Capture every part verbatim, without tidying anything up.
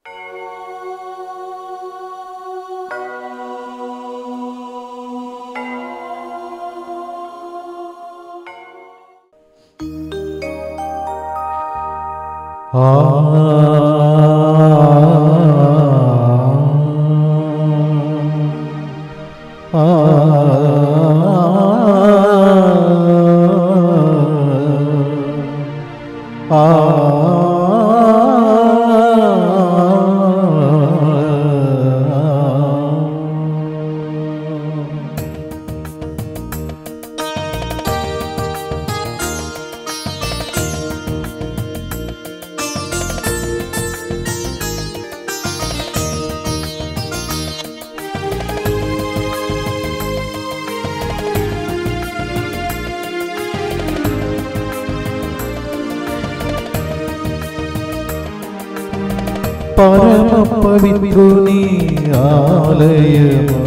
పరమ పవిత్రుని ఆలయము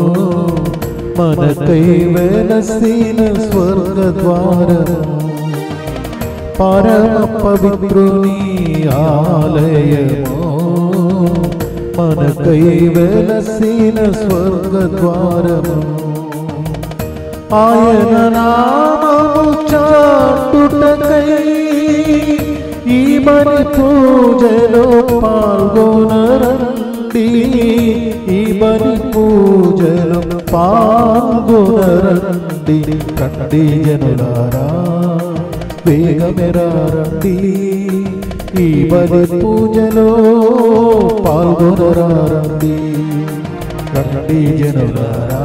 మనకై వెలసిన స్వర్గద్వారము. పరమ పవిత్రుని ఆలయము మనకై వెలసిన స్వర్గద్వారము. ఆయన నామము చాటుటకై ఈ బలి పూజలో పాల్గొనరండి, ఈ బలి పూజలో పాల్గొనరండి. రండి జనులారా వేగమెరారండి, ఈ బలి పూజలో పాల్గొనరండి. రండి జనులారా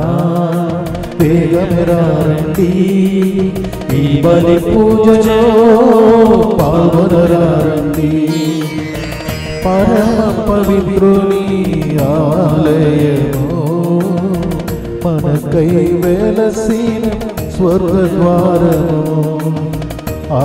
వేగమెరారండి, ఈ బలి పూజలో పాల్గొనరండి. పరమ పవిత్రుని ఆలయము మనకై వెలసిన స్వర్గద్వారము. ఆ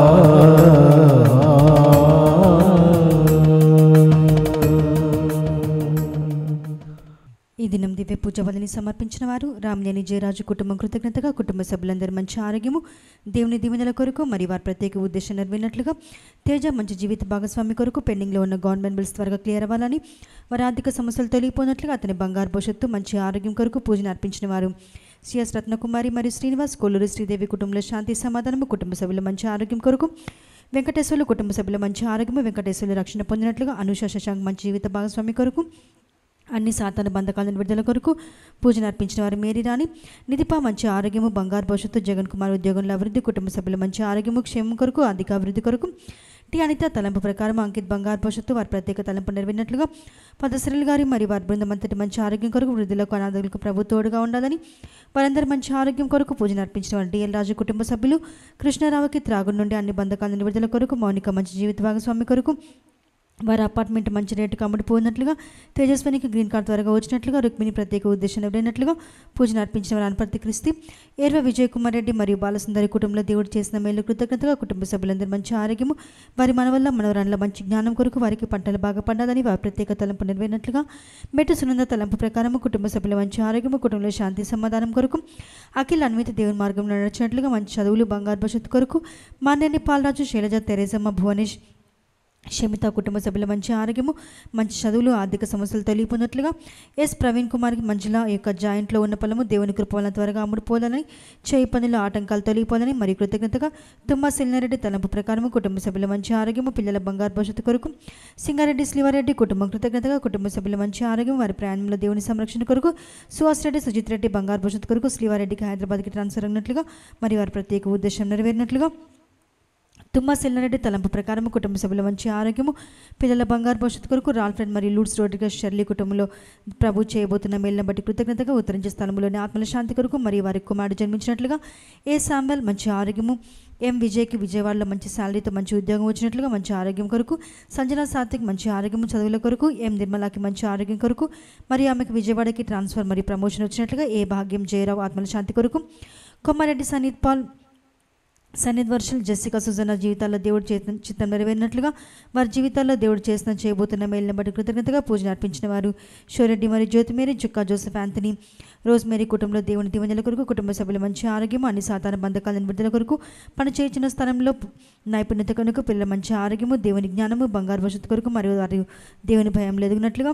ఈ దినం దివ్య పూజ బలిని సమర్పించిన వారు రామనేని జయరాజు కుటుంబం కృతజ్ఞతగా కుటుంబ సభ్యులందరూ మంచి ఆరోగ్యము, దేవుని దీవెనల కొరకు మరియు వారి ప్రత్యేక ఉద్దేశం నెరవేరినట్లుగా, తేజ మంచి జీవిత భాగస్వామి కొరకు పెండింగ్లో ఉన్న గవర్నమెంట్ బిల్స్ త్వరగా క్లియర్ అవ్వాలని, వారి ఆర్థిక సమస్యలు తొలగిపోయినట్లుగా అతని బంగారు భవిష్యత్తు మంచి ఆరోగ్యం కొరకు పూజను అర్పించిన వారు సిఎస్ రత్నకుమారి మరియు శ్రీనివాస్ కొల్లూరు శ్రీదేవి కుటుంబంలో శాంతి సమాధానము, కుటుంబ సభ్యుల మంచి ఆరోగ్యం కొరకు వెంకటేశ్వర్లు కుటుంబ సభ్యుల మంచి ఆరోగ్యము, వెంకటేశ్వర్లు రక్షణ పొందినట్లుగా అనుష శశాంక్ మంచి జీవిత భాగస్వామి కొరకు అన్ని సాతాన బంధకాలను విడుదల కొరకు పూజను అర్పించిన వారు మేరీ రాణి నిధిపా మంచి ఆరోగ్యము, బంగారు భవిష్యత్తు, జగన్ కుమార్ ఉద్యోగంలో అభివృద్ధి, కుటుంబ సభ్యుల మంచి ఆరోగ్యము, క్షేమం కొరకు ఆర్థిక అభివృద్ధి కొరకు టి అనిత తలంపు ప్రకారం అంకిత్ బంగారు భవిష్యత్తు, వారి ప్రత్యేక తలంపు నెరవేరినట్లుగా పదశ్రీల్ గారి మరియు వారి బృందం అంతటి మంచి ఆరోగ్యం కొరకు వృద్ధులకు అనాథులకు ప్రభు తోడుగా ఉండాలని, వారందరూ మంచి ఆరోగ్యం కొరకు పూజను అర్పించిన వారు డిఎల్ రాజు కుటుంబ సభ్యులు కృష్ణారావుకి త్రాగుడు నుండి అన్ని బంధకాలను విడుదల కొరకు, మౌనిక మంచి జీవిత భాగస్వామి కొరకు వారి అపార్ట్మెంట్ మంచి రేటుకు అమ్ముడుపోయినట్లుగా, తేజస్వినికి గ్రీన్ కార్డ్ త్వరగా వచ్చినట్లుగా, రుక్మిణి ప్రత్యేక ఉద్దేశం ఎవరైనట్లుగా పూజను అర్పించిన వారు అనుపర్తి క్రిస్తి ఏర్వ విజయ్ కుమార్ రెడ్డి మరియు బాలసుందరి కుటుంబంలో దేవుడు చేసిన మేలు కృతజ్ఞతగా, కుటుంబ సభ్యులందరూ మంచి ఆరోగ్యము, వారి మనవల్ల మనవరాళ్ళ మంచి జ్ఞానం కొరకు వారికి పంటలు బాగా పండాలని వారి ప్రత్యేక తలంపు నెరవేరినట్లుగా, మెట్టు సునంద తలంపు ప్రకారము కుటుంబ సభ్యుల మంచి ఆరోగ్యము, కుటుంబంలో శాంతి సమాధానం కొరకు అఖిల్ అన్విత దేవుని మార్గంలో నడిచినట్లుగా మంచి చదువులు, బంగారు భవిష్యత్తు కొరకు మాన్నేని పాలరాజు, శైలజ, తెరేజమ్మ, భువనేష్, షమిత కుటుంబ సభ్యుల మంచి ఆరోగ్యము, మంచి చదువులు, ఆర్థిక సమస్యలు తొలగిపోయినట్లుగా, ఎస్ ప్రవీణ్ కుమార్కి మంజుల యొక్క జాయింట్లో ఉన్న పొలము దేవుని కృప వలన త్వరగా అమ్ముడుపోవాలని, చేయి పనుల ఆటంకాలు తొలగిపోవాలని మరియు కృతజ్ఞతగా తుమ్మ సెల్నారెడ్డి తలంపు ప్రకారము కుటుంబ సభ్యుల మంచి ఆరోగ్యము, పిల్లల బంగారు భవిష్యత్తు కొరకు సింగారెడ్డి శ్రీవారెడ్డి కుటుంబం కృతజ్ఞతగా, కుటుంబ సభ్యుల మంచి ఆరోగ్యం, వారి ప్రయాణంలో దేవుని సంరక్షణ కొరకు సుహాస్ రెడ్డి, సుజిత్ రెడ్డి బంగారు భవిష్యత్తు కొరకు శ్రీవారెడ్డికి హైదరాబాద్కి ట్రాన్స్ఫర్ అయినట్లుగా మరియు వారి ప్రత్యేక ఉద్దేశం నెరవేరినట్లుగా, తుమ్మ సెల్నారెడ్డి తలంపు ప్రకారం కుటుంబ సభ్యుల మంచి ఆరోగ్యము, పిల్లల బంగారు భవిష్యత్తు కొరకు రాల్ఫ్రెండ్ మరియు లూడ్స్ రోడ్రిగస్ షెర్లీ కుటుంబంలో ప్రభు చేయబోతున్న మేలును బట్టి కృతజ్ఞతగా, ఉత్తరించే స్థలంలోని ఆత్మల శాంతి కొరకు మరియు వారి కుమారుడు జన్మించినట్లుగా, ఏ శామ్వెల్ మంచి ఆరోగ్యము, ఎం విజయ్కి విజయవాడలో మంచి శాలరీతో మంచి ఉద్యోగం వచ్చినట్లుగా మంచి ఆరోగ్యం కొరకు, సంజన సాత్విక్ మంచి ఆరోగ్యము, చదువుల కొరకు, ఎం నిర్మలాకి మంచి ఆరోగ్యం కొరకు మరియు ఆమెకు విజయవాడకి ట్రాన్స్ఫర్ మరియు ప్రమోషన్ వచ్చినట్లుగా, ఏ భాగ్యం జయరావు ఆత్మల శాంతి కొరకు, కొమ్మారెడ్డి సనీత్ పాల్ సన్నిధ్ వర్షల్, జెసికా, సుజనా జీవితాల్లో దేవుడు చేసిన చిత్తం నెరవేరినట్లుగా వారి జీవితాల్లో దేవుడు చేసిన చేయబోతున్న మేలుని బట్టి కృతజ్ఞతగా పూజను అర్పించిన వారు షోరెడ్డి మరియు Jyothi Mary, Chukka Joseph, Anthony, Rose Mary కుటుంబంలో దేవుని దీవెనల కొరకు, కుటుంబ సభ్యుల మంచి ఆరోగ్యం, అన్ని సాధారణ బంధకాలను విడుదల కొరకు, పని చేయించిన స్థలంలో నైపుణ్యత కొరకు, పిల్లల మంచి ఆరోగ్యము, దేవుని జ్ఞానము, బంగారు భవిష్యత్తు కొరకు మరియు వారి దేవుని భయంలో ఎదుగునట్లుగా,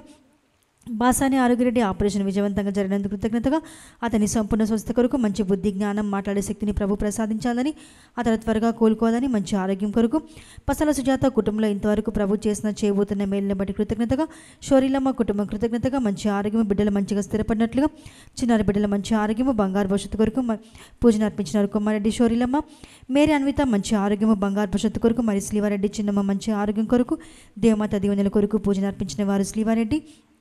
బాసాని ఆరోగ్యరెడ్డి ఆపరేషన్ విజయవంతంగా జరిగినందుకు కృతజ్ఞతగా అతని సంపూర్ణ స్వస్థ కొరకు, మంచి బుద్ధి, జ్ఞానం, మాట్లాడే శక్తిని ప్రభు ప్రసాదించాలని, అతను త్వరగా కోలుకోవాలని, మంచి ఆరోగ్యం కొరకు, పసల సుజాత కుటుంబంలో ఇంతవరకు ప్రభు చేసిన చేయబోతున్న మేలుని బట్టి కృతజ్ఞతగా, షోరీలమ్మ కుటుంబం కృతజ్ఞతగా, మంచి ఆరోగ్యము, బిడ్డలు మంచిగా స్థిరపడినట్లుగా, చిన్నారి బిడ్డల మంచి ఆరోగ్యము, బంగారు భవిష్యత్తు కొరకు పూజను అర్పించినారు కుమారెడ్డి షోరీలమ్మ, మేరీ అన్విత మంచి ఆరోగ్యము, బంగారు భవిష్యత్తు కొరకు, మరి శ్రీవారెడ్డి చిన్నమ్మ మంచి ఆరోగ్యం కొరకు, దేవమాత దీవెనల కొరకు పూజను అర్పించిన వారు శ్రీవారెడ్డి,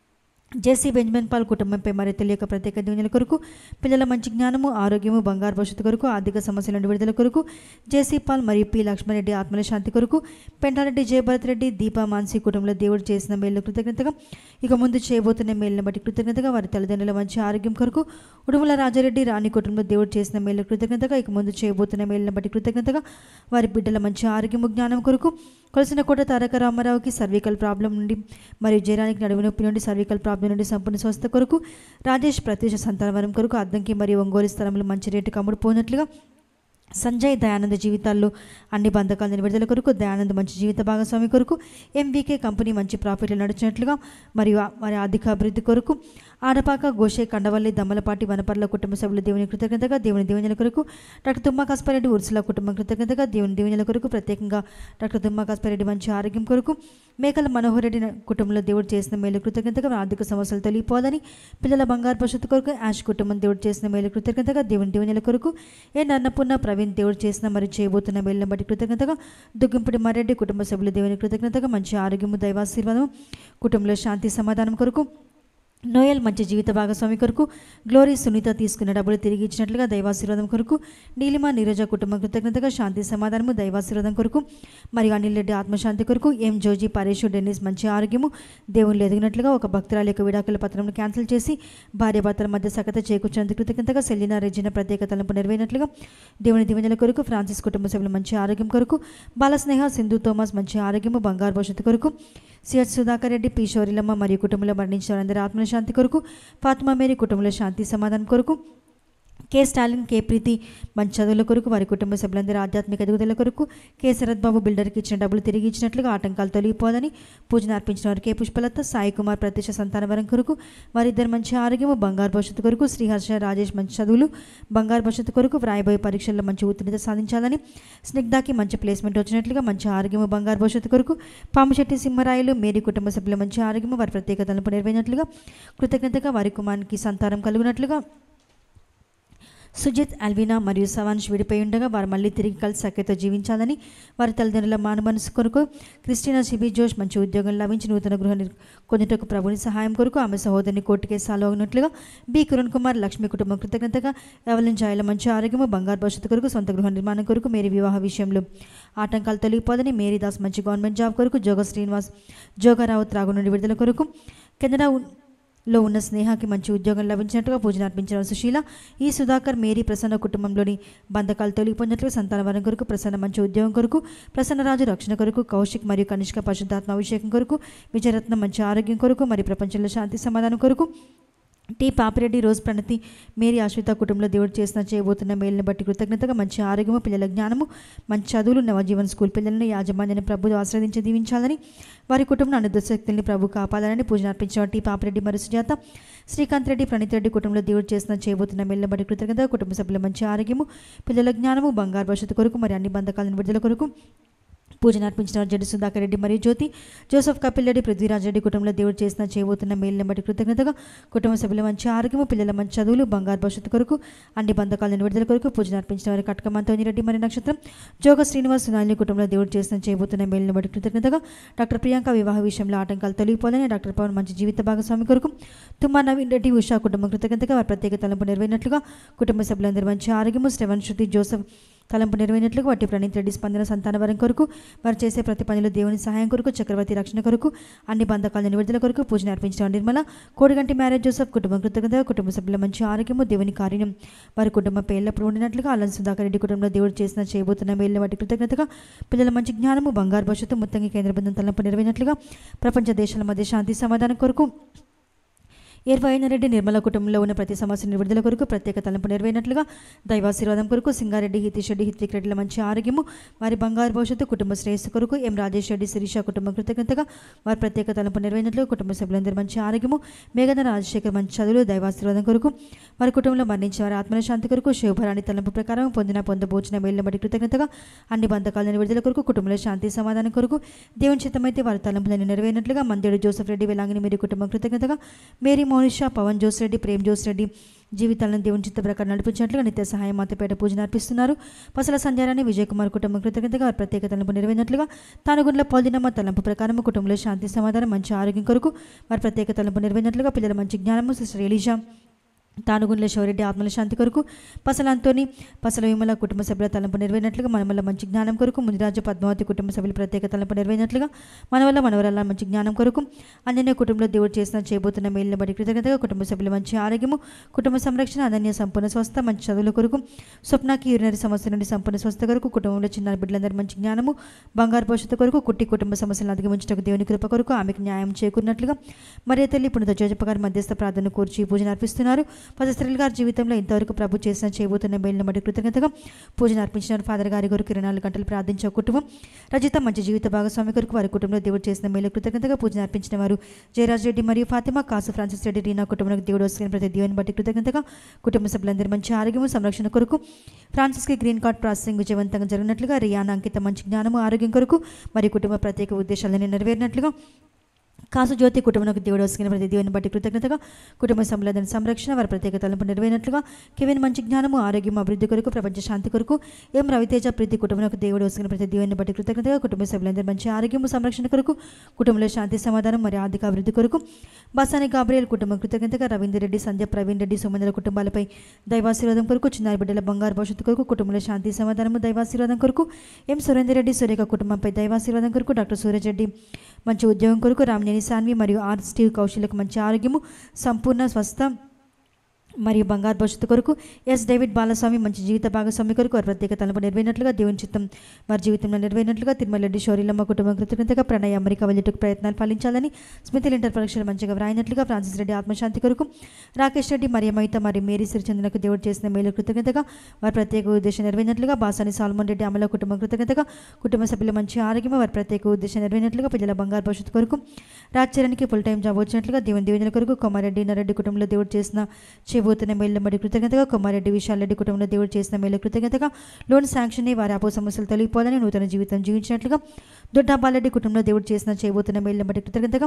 జేసీ బెంజమిన్ పాల్ కుటుంబంపై మరి తెలియక ప్రత్యేక దీవెనల కొరకు, పిల్లల మంచి జ్ఞానము, ఆరోగ్యము, బంగారు భవిష్యత్తు కొరకు, ఆర్థిక సమస్యల నుండి విడుదల కొరకు, జేసీ పాల్ మరియు పి లక్ష్మణరెడ్డి ఆత్మల శాంతి కొరకు, పెంటారెడ్డి జయభరత్ రెడ్డి, దీపా మాన్సీ కుటుంబంలో దేవుడు చేసిన మేలు కృతజ్ఞతగా, ఇక ముందు చేయబోతున్న మేలుని బట్టి కృతజ్ఞతగా, వారి తల్లిదండ్రుల మంచి ఆరోగ్యం కొరకు, ఉడుమల రాజారెడ్డి రాణి కుటుంబంలో దేవుడు చేసిన మేలు కృతజ్ఞతగా, ఇక ముందు చేయబోతున్న మేలుని బట్టి కృతజ్ఞతగా, వారి బిడ్డల మంచి ఆరోగ్యము, జ్ఞానం కొరకు, కొలసిన కోట తారక రామారావుకి సర్వికల్ ప్రాబ్లం నుండి మరియు జయరానికి నడుము నొప్పి నుండి సర్వికల్ ప్రాబ్లం నుండి సంపూర్ణ స్వస్థ కొరకు, రాజేష్ ప్రత్యక్ష సంతానవరం కొరకు, అద్దంకి మరియు ఒంగోలు స్థలంలో మంచి రేటుకు అమ్ముడుపోయినట్లుగా, సంజయ్, దయానంద్ జీవితాల్లో అన్ని బంధకాలను విడుదల కొరకు, దయానంద్ మంచి జీవిత భాగస్వామి కొరకు, ఎంవీకే కంపెనీ మంచి ప్రాఫిట్లు నడిచినట్లుగా మరియు వారి ఆర్థిక అభివృద్ధి కొరకు, ఆడపాక, గోషే, కండవల్లి, దమ్మలపాటి, వనపర్ల కుటుంబ సభ్యుల దేవుని కృతజ్ఞతగా, దేవుని దీవెనల కొరకు, డాక్టర్ తుమ్మా కస్పారెడ్డి ఉర్సుల కుటుంబం కృతజ్ఞతగా, దేవుని దీవెనల కొరకు, ప్రత్యేకంగా డాక్టర్ తుమ్మా కస్పారెడ్డి మంచి ఆరోగ్యం కొరకు, మేకల మనోహర్ రెడ్డి కుటుంబంలో దేవుడు చేసిన మేలు కృతజ్ఞతగా, ఆర్థిక సమస్యలు తొలిగిపోదని, పిల్లల బంగారు భవిష్యత్తు కొరకు, యాష్ కుటుంబం దేవుడు చేసిన మేలు కృతజ్ఞతగా, దేవుని దీవెనల కొరకు, ఏ నన్నపున్న ప్రవీణ్ దేవుడు చేసిన మరియు చేయబోతున్న మేలుని బట్టి కృతజ్ఞతగా, దుగ్గింపుడి మరెడ్డి కుటుంబ సభ్యుల దేవుని కృతజ్ఞతగా, మంచి ఆరోగ్యము, దైవాశీర్వాదం, కుటుంబంలో శాంతి సమాధానం కొరకు, నోయల్ మంచి జీవిత భాగస్వామి కొరకు, గ్లోరీ సునీత తీసుకున్న డబ్బులు తిరిగి ఇచ్చినట్లుగా దైవాశీర్వాదం కొరకు, నీలిమ నీరజ కుటుంబం కృతజ్ఞతగా, శాంతి సమాధానము, దైవాశీర్వాదం కొరకు మరియు అనిల్ రెడ్డి ఆత్మశాంతి కొరకు, ఎం జోజీ, పరేషు, డెన్నిస్ మంచి ఆరోగ్యము, దేవుళ్ళు ఎదిగినట్లుగా, ఒక భక్తురాలి యొక్క విడాకుల పత్రంను క్యాన్సిల్ చేసి భార్యాభర్తల మధ్య సకత చేకూర్చినందుకు కృతజ్ఞతగా, సెల్లినా రెజిన ప్రత్యేక తలంపు నెరవేరినట్లుగా, దేవుని దీవెనల కొరకు, ఫ్రాన్సిస్ కుటుంబ సభ్యులు మంచి ఆరోగ్యం కొరకు, బాలస్నేహ, సింధు థోమస్ మంచి ఆరోగ్యము, బంగారు భవిష్యత్తు కొరకు, సిహెచ్ సుధాకర్ రెడ్డి, పి షోరిలమ్మ మరియు కుటుంబంలో మరణించిన వారందరి ఆత్మల శాంతి కొరకు, ఫాతిమా మేరీ కుటుంబంలో శాంతి సమాధానం కొరకు, కె స్టాలిన్, కె ప్రీతి మంచి చదువుల కొరకు, వారి కుటుంబ సభ్యులందరూ ఆధ్యాత్మిక ఎదుగుదల కొరకు, కె శరత్ బాబు బిల్డర్కి ఇచ్చిన డబ్బులు తిరిగి ఇచ్చినట్లుగా ఆటంకాలు తొలగిపోదని పూజను అర్పించిన వారు కె పుష్పలత, సాయి కుమార్ ప్రత్యక్ష సంతానవరం కొరకు, వారిద్దరు మంచి ఆరోగ్యము, బంగారు భవిష్యత్తు కొరకు, శ్రీహర్ష, రాజేష్ మంచి చదువులు, బంగారు భవిష్యత్తు కొరకు, వ్రాయబోయే పరీక్షల్లో మంచి ఉత్తీర్ణత సాధించాలని, స్నిగ్ధాకి మంచి ప్లేస్మెంట్ వచ్చినట్లుగా, మంచి ఆరోగ్యము, బంగారు భవిష్యత్తు కొరకు, పాముశెట్టి సింహరాయలు, మేరీ కుటుంబ సభ్యుల మంచి ఆరోగ్యము, వారి ప్రత్యేక తలుపు నెరవేరినట్లుగా, కృతజ్ఞతగా వారి కుమారునికి సంతానం కలుగునట్లుగా, సుజిత్, అల్వినా మరియు సవాన్ష్ విడిపోయి ఉండగా వారు మళ్ళీ తిరిగి కలిసి సఖ్యతో జీవించాలని, వారి తల్లిదండ్రుల మాను మనసు కొరకు, క్రిస్టినా సిబి జోష్ మంచి ఉద్యోగం లభించి నూతన గృహ కొన్నిటకు ప్రభుని సహాయం కొరకు, ఆమె సహోదరిని కోర్టు కేసు సాల్వ్ అవునట్లుగా, బి కిరణ్ కుమార్, లక్ష్మి కుటుంబం కృతజ్ఞతగా, ఎవలిన్ జాయల మంచి ఆరోగ్యము, బంగారు భవిష్యత్తు కొరకు, సొంత గృహ నిర్మాణం కొరకు, మేరీ వివాహ విషయంలో ఆటంకాలు తొలగిపోదని, మేరీ దాస్ మంచి గవర్నమెంట్ జాబ్ కొరకు, జోగ శ్రీనివాస్, జోగారావు త్రాగు నుండి విడుదల కొరకు, కెనడా లో ఉన్న స్నేహాకి మంచి ఉద్యోగం లభించినట్టుగా పూజను అర్పించిన సుశీల, ఈ సుధాకర్, మేరీ, ప్రసన్న కుటుంబంలోని బంధకాలు తొలగిపోయినట్లుగా సంతానవరం కొరకు, ప్రసన్న మంచి ఉద్యోగం కొరకు, ప్రసన్నరాజు రక్షణ కొరకు, కౌశిక్ మరియు కనిష్క పరిశుద్ధాత్మ అభిషేకం కొరకు, విజయరత్నం మంచి ఆరోగ్యం కొరకు మరియు ప్రపంచంలో శాంతి సమాధానం కొరకు, T Papireddy, Rose Pranathi, Mary, Ashritha కుటుంబంలో దేవుడు చేసిన చేయబోతున్న మేలుని బట్టి కృతజ్ఞతగా, మంచి ఆరోగ్యము, పిల్లల జ్ఞానము, మంచి చదువులు, నవజీవన్ స్కూల్ పిల్లలను యాజమాన్యాన్ని ప్రభు ఆశ్రదించి దీవించాలని, వారి కుటుంబం అనుదశక్తుల్ని ప్రభు కాపాడాలని పూజను అర్పించిన టి పాపిరెడ్డి మరియు సుజాత, శ్రీకాంత్ రెడ్డి, ప్రణీత్ రెడ్డి కుటుంబంలో దేవుడు చేసిన చేయబోతున్న మేలుని బట్టి కృతజ్ఞతగా, కుటుంబ సభ్యుల మంచి ఆరోగ్యము, పిల్లల జ్ఞానము, బంగారు భవిష్యత్తు కొరకు మరియు అన్ని బంధకాలను విడుదల కొరకు పూజను అర్పించిన జడ్డి సుధాకర్ రెడ్డి మరియు జ్యోతి, జోసెఫ్ కపిల్ రెడ్డి, పృథ్వీరాజ్ రెడ్డి కుటుంబంలో దేవుడు చేసిన చేయబోతున్న మేలుని బట్టి కృతజ్ఞతగా, కుటుంబ సభ్యుల మంచి ఆరోగ్యము, పిల్లల మంచి చదువులు, బంగారు భవిష్యత్తు కొరకు, అన్ని బంధకాలను విడుదల కొరకు పూజను అర్పించిన వారి కట్కమంతోని రెడ్డి మరియు నక్షత్రం, జోగ శ్రీనివాస్, సునాలిని కుటుంబంలో దేవుడు చేసిన చేయబోతున్న మేలుని బట్టి కృతజ్ఞతగా, డాక్టర్ ప్రియాంక వివాహ విషయంలో ఆటంకాలు తొలగిపోవాలని, డాక్టర్ పవన్ మంచి జీవిత భాగస్వామి కొరకు, తుమ్మా నవీన్ రెడ్డి, ఉషా కుటుంబం కృతజ్ఞతగా, వారి ప్రత్యేక తలంపు నెరవేరినట్లుగా, కుటుంబ సభ్యులందరూ మంచి ఆరోగ్యము, శ్రవణ్, శృతి, జోసెఫ్ తలంపు నెరవేరినట్లుగా వట్టి ప్రణీత్ రెడ్డి స్పందన సంతాన వరం కొరకు వారు చేసే ప్రతి పనిలో దేవుని సహాయం కొరకు చక్రవర్తి రక్షణ కొరకు అన్ని బంధకాల నివర్దల కొరకు పూజ అర్పించిన నిర్మల కోడిగంటి మ్యారేజ్ జోసెఫ్ కుటుంబం కృతజ్ఞత కుటుంబ సభ్యుల మంచి ఆరోగ్యము దేవుని కార్యం వారి కుటుంబ పేర్లప్పుడు ఉండినట్లుగా అల్లం సుధాకర్ రెడ్డి కుటుంబంలో దేవుడు చేసిన చేయబోతున్న మేళ్ళ వాటి కృతజ్ఞతగా పిల్లల మంచి జ్ఞానము బంగారు భవిష్యత్తు మొత్తంగా కేంద్ర బృందం తలంపు నెరవేరినట్లుగా ప్రపంచ దేశాల మధ్య శాంతి సమాధానం కొరకు ఏర్వైన రెడ్డి నిర్మల కుటుంబంలో ఉన్న ప్రతి సమస్య విడుదల కొరకు ప్రత్యేక తలంపు నెరవేరినట్లుగా దైవాశీర్వాదం కొరకు సింగారెడ్డి హితేష్ రెడ్డి హిత్విక్ రెడ్డిల మంచి ఆరోగ్యము వారి బంగారు భవిష్యత్తు కుటుంబ శ్రేయస్సు కొరకు ఎం రాజేష్ రెడ్డి శిరీష కుటుంబం కృతజ్ఞతగా వారి ప్రత్యేక తలంపు నెరవేరినట్లుగా కుటుంబ సభ్యులందరూ మంచి ఆరోగ్యము మేఘన రాజశేఖర్ మంచి చదువులు దైవాశీర్వాదం కొరకు వారి కుటుంబంలో మరణించిన వారి ఆత్మశాంతి కొరకు శుభరాణి తలంపు ప్రకారం పొందిన పొందబోచిన మేళ్ల బట్టి కృతజ్ఞతగా అన్ని బంధకాలను విడుదల కొరకు కుటుంబంలో శాంతి సమాధానం కొరకు దేవుని చిత్తమైతే వారి తలంపులను నెరవేరినట్లుగా మందేడు జోసెఫ్ రెడ్డి వెలాంగిని మేరీ కుటుంబం కృతజ్ఞతగా Mary Monisha Pavan Jose Reddy Prem Jose Reddy జీవితాలను దేవుని చిత్త ప్రకారం నడిపించినట్లుగా నిత్య సహాయం మాతపేట పూజను అర్పిస్తున్నారు. పసల సంధ్యారాన్ని విజయ్ కుమార్ కుటుంబం కృతజ్ఞతగా ప్రత్యేక తలంపు నెరవేరినట్లుగా తానుగుండ్ల పాల్దినమ్మ తలంపు ప్రకారం కుటుంబంలో శాంతి సమాధానం మంచి ఆరోగ్యం కొరకు వారి ప్రత్యేక తలంపు నెరవేరినట్లుగా పిల్లల మంచి జ్ఞానము సిస్టర్ ఎలీషా తానుగుండ్ల శివరెడ్డి ఆత్మల శాంతి కొరకు పసల అంతోని పసల విమల కుటుంబ సభ్యుల తలంపు నెరవేరినట్లుగా మనవల్ల మంచి జ్ఞానం కొరకు ముందిరాజు పద్మావతి కుటుంబ సభ్యుల ప్రత్యేక తలంపు నెరవేరినట్లుగా మనవల్ల మనవరాల మంచి జ్ఞానం కొరకు అన్యన్య కుటుంబంలో దేవుడు చేసిన చేయబోతున్న మేలును బట్టి కృతజ్ఞతగా కుటుంబ సభ్యుల మంచి ఆరోగ్యము కుటుంబ సంరక్షణ అనన్య సంపూర్ణ స్వస్థ మంచి చదువుల కొరకు స్వప్నకి యూరినరీ సమస్య నుండి సంపూర్ణ స్వస్థ కొరకు కుటుంబంలో చిన్న బిడ్డలందరూ మంచి జ్ఞానము బంగారు భవిష్యత్తు కొరకు కుట్టి కుటుంబ సమస్యలను అధిగమించడానికి దేవుని కృప కొరకు ఆమెకు న్యాయం చేకూరినట్లుగా మరియ తల్లి పునీత జోజప్ప గారి మధ్యస్థ ప్రార్థన కూర్చి పూజను అర్పిస్తున్నారు. పదస్త్రీల గారి జీవితంలో ఇంతవరకు ప్రభు చేసిన చేయబోతున్న మేలును బట్టి కృతజ్ఞతగా పూజను అర్పించిన ఫాదర్ గారి కొరకు ఇరవై నాలుగు గంటలు ప్రార్థించే కుటుంబం రజిత మంచి జీవిత భాగస్వామి కొరకు వారి కుటుంబంలో దేవుడు చేసిన మేలు కృతజ్ఞతగా పూజను అర్పించిన వారు జయరాజ్ రెడ్డి మరియు ఫాతిమా కాసు ఫ్రాన్సిస్ రెడ్డి రీనా కుటుంబానికి దేవుడు వస్తున్న ప్రతి దేవుని బట్టి కృతజ్ఞతగా కుటుంబ సభ్యులందరూ మంచి ఆరోగ్యము సంరక్షణ కొరకు ఫ్రాన్సిస్కి గ్రీన్ కార్డ్ ప్రాసెసింగ్ విజయవంతంగా జరిగినట్లుగా రియానా అంకిత మంచి జ్ఞానము ఆరోగ్యం కొరకు మరియు కుటుంబ ప్రత్యేక ఉద్దేశాలను నెరవేరినట్లుగా కాసు జ్యోతి కుటుంబానికి దేవుడు వస్తున్న ప్రతి దేవుని బట్టి కృతజ్ఞతగా కుటుంబ సభ్యులందరి సంరక్షణ వారి ప్రత్యేక తలంపు నెరవేరినట్లుగా కెవిన్ మంచి జ్ఞానము ఆరోగ్యం అభివృద్ధి కొరకు ప్రపంచ శాంతి కొరకు ఎం రవితేజ ప్రీతి కుటుంబానికి దేవుడు వస్తున్న ప్రతి దేవుని బట్టి కృతజ్ఞతగా కుటుంబ సభ్యులందరి మంచి ఆరోగ్యము సంరక్షణ కొరకు కుటుంబంలో శాంతి సమాధానం మరియు ఆర్థిక అభివృద్ధి కొరకు బసాని గాబ్రియల్ కుటుంబం కృతజ్ఞతగా రవీందర్ రెడ్డి సంధ్య ప్రవీణ్ రెడ్డి సుమందల కుటుంబాలపై దైవాశీర్వాదం కొరకు చిన్నారి బిడ్డల బంగారు భవిష్యత్తు కొరకు కుటుంబంలో శాంతి సమాధానము దైవాశీర్వాదం కొరకు ఎం సురేందర్ రెడ్డి సురేఖ కుటుంబంపై దైవాశీర్వాదం కొరకు డాక్టర్ సూరజ్ రెడ్డి మంచి ఉద్యోగం కొరకు రామనేని సాన్వి మరియు ఆర్ స్టీవ్ కౌశల్యకు మంచి ఆరోగ్యము సంపూర్ణ స్వస్థ మరియు బంగారు భవిష్యత్తు కొరకు ఎస్ డేవిడ్ బాలస్వామి మంచి జీవిత భాగస్వామి కొరకు వారి ప్రత్యేక తలంపు నెరవేరినట్లుగా దేవుని చిత్తం వారి జీవితంలో నెరవేరినట్లుగా తిరుమల రెడ్డి శౌర్యలమ్మ కుటుంబం కృతజ్ఞతగా ప్రణయ్ అమెరికా వెళ్ళేటకు ప్రయత్నాలు ఫలించాలని స్మితిల్ ఇంటర్ పరీక్షలు మంచిగా వ్రాయినట్లుగా ఫ్రాన్సిస్ రెడ్డి ఆత్మశాంతి కొరకు రాకేష్ రెడ్డి మరియు మైత మరియు మేరీ సిరిచందనకు దేవుడు చేసిన మేలు కృతజ్ఞతగా వారి ప్రత్యేక ఉద్దేశం నెరవేరినట్లుగా బాసాని సాల్మన్ రెడ్డి అమల కుటుంబం కృతజ్ఞతగా కుటుంబ సభ్యుల మంచి ఆరోగ్యం వారి ప్రత్యేక ఉద్దేశం నెరవేరినట్లుగా పిల్లల బంగారు భవిష్యత్తు కొరకు రాజ్చరణ్కి ఫుల్ టైం జాబ్ వచ్చినట్లుగా దేవుని దీవెనల కొరకు కుమారెడ్డి నరెడ్డి కుటుంబంలో దేవుడు చేసిన చేయబోతున్న మేలు బట్టి కృతజ్ఞతగా కుమారెడ్డి విశాల్ రెడ్డి కుటుంబంలో దేవుడు చేసిన మేలు కృతజ్ఞతగా లోన్ శాంక్షన్ అయి వారి అపో సమస్యలు తొలగిపోవాలని నూతన జీవితం జీవించినట్లుగా దొడ్డాబాలరెడ్డి కుటుంబంలో దేవుడు చేసిన చేయబోతున్న మేలు బట్టి కృతజ్ఞతగా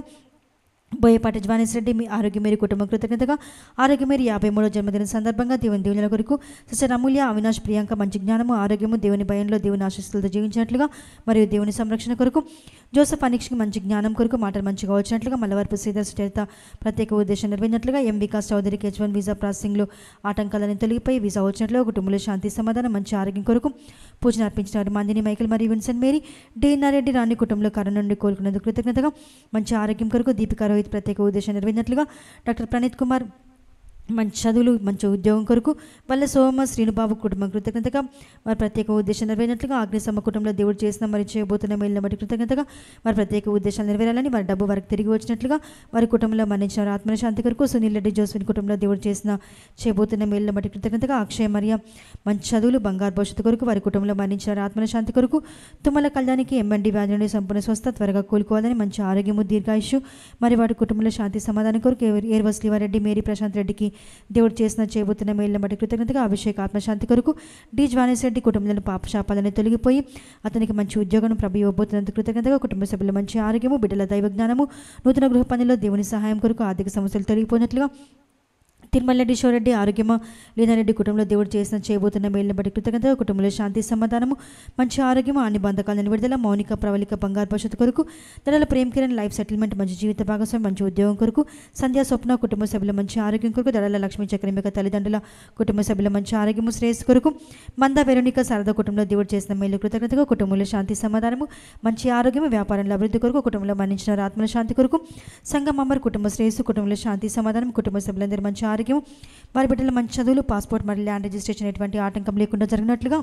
బోయపాటి జ్వానేశ్ రెడ్డి మీ ఆరోగ్యమేరి కుటుంబం కృతజ్ఞతగా ఆరోగ్యమేరి యాభై మూడో జన్మదిన సందర్భంగా దేవుని దేవుని కొరకు సిస్టర్ అమూల్య అవినాష్ ప్రియాంక మంచి జ్ఞానము ఆరోగ్యము దేవుని భయంలో దేవుని ఆశీస్సులతో జీవించినట్లుగా మరియు దేవుని సంరక్షణ కొరకు జోసెఫ్ అనిక్స్కి మంచి జ్ఞానం కొరకు మాటలు మంచిగా వచ్చినట్లుగా మల్లవరపు శ్రీధర్ సుచరిత ప్రత్యేక ఉద్దేశం నెరవేరినట్లుగా ఎం వికాస్ చౌదరికి హెచ్ వన్ వీసా ప్రాసెసింగ్లో ఆటంకాలను తొలగిపోయి వీసా వచ్చినట్లుగా కుటుంబంలో శాంతి సమాధానం మంచి ఆరోగ్యం కొరకు పూజను అర్పించిన వారు మందిని మైకిల్ మరియు విన్సెంట్ మేరీ డీనారెడ్డి రాణి కుటుంబంలో కరోనా నుండి కోలుకున్నందుకు కృతజ్ఞతగా మంచి ఆరోగ్యం కొరకు దీపికా రోహిత్ ప్రత్యేక ఉద్దేశం నెరవేరినట్లుగా డాక్టర్ ప్రణీత్ కుమార్ మంచి చదువులు మంచి ఉద్యోగం కొరకు వల్ల సోమ శ్రీనుబాబు కుటుంబం కృతజ్ఞతగా వారి ప్రత్యేక ఉద్దేశం నెరవేరినట్లుగా అగ్నిశమ్మ కుటుంబంలో దేవుడు చేసిన మరియు చేయబోతున్న మేలును బట్టి కృతజ్ఞతగా వారి ప్రత్యేక ఉద్దేశాలు నెరవేరాలని వారి డబ్బు వారికి తిరిగి వచ్చినట్లుగా వారి కుటుంబంలో మరణించిన వారి ఆత్మశాంతి కొరకు సునీల్ రెడ్డి జోస్విన్ కుటుంబంలో దేవుడు చేసిన చేయబోతున్న మేలును బట్టి కృతజ్ఞతగా అక్షయ మరియ మంచి చదువులు బంగారు భవిష్యత్తు కొరకు వారి కుటుంబంలో మరణించిన వారి ఆత్మశాంతి కొరకు తుమ్మల కళ్యాణికి ఎంఎండి వ్యాధి నుండి సంపూర్ణ స్వస్థ త్వరగా కోలుకోవాలని మంచి ఆరోగ్యము దీర్ఘాయుషు మరి వారి కుటుంబంలో శాంతి సమాధానం కొరకు ఏర్వ శ్రీవారెడ్డి మేరీ ప్రశాంత్ రెడ్డికి దేవుడు చేసిన చేయబోతున్న మేలును బట్టి కృతజ్ఞతగా అభిషేక్ ఆత్మశాంతి కొరకు డి జ్వానేశ్ రెడ్డి కుటుంబంలో పాపశాపాలను తొలగిపోయి అతనికి మంచి ఉద్యోగం ప్రభు ఇవ్వబోతున్నందుకు కృతజ్ఞతగా కుటుంబ సభ్యుల మంచి ఆరోగ్యము బిడ్డల దైవ జ్ఞానము నూతన గృహ పనిలో దేవుని సహాయం కొరకు ఆర్థిక సమస్యలు తొలగిపోయినట్లుగా తిరుమలరెడ్డి శివరెడ్డి ఆరోగ్యమా లీనారెడ్డి కుటుంబంలో దేవుడు చేసిన చేయబోతున్న మేలుని బట్టి కృతజ్ఞత కుటుంబంలో శాంతి సమాధానము మంచి ఆరోగ్యము అన్ని బంధకాలను విడుదల మౌనిక ప్రవళిక బంగారు భవిష్యత్తు కొరకు దళల ప్రేమ్ కిరణ్ లైఫ్ సెటిల్మెంట్ మంచి జీవిత భాగస్వామి మంచి ఉద్యోగం కొరకు సంధ్యా స్వప్న కుటుంబ సభ్యుల మంచి ఆరోగ్యం కొరకు దళల లక్ష్మీ చక్రమిక తల్లిదండ్రుల కుటుంబ సభ్యుల మంచి ఆరోగ్యము శ్రేయస్సు కొరకు మంద వెరోనిక శారద కుటుంబంలో దేవుడు చేసిన మేలు కృతజ్ఞతగా కుటుంబంలో శాంతి సమాధానము మంచి ఆరోగ్యము వ్యాపారంలో అభివృద్ధి కొరకు కుటుంబంలో మరణించిన ఆత్మల శాంతి కొరకు సంఘం అమర్ కుటుంబ శ్రేయస్సు కుటుంబంలో శాంతి సమాధానం కుటుంబ సభ్యులందరూ మంచి ఆరోగ్యం వారి బిడ్డల మంచి చదువులు పాస్పోర్ట్ మరియు ల్యాండ్ రిజిస్ట్రేషన్ ఎటువంటి ఆటంకం లేకుండా జరిగినట్లుగా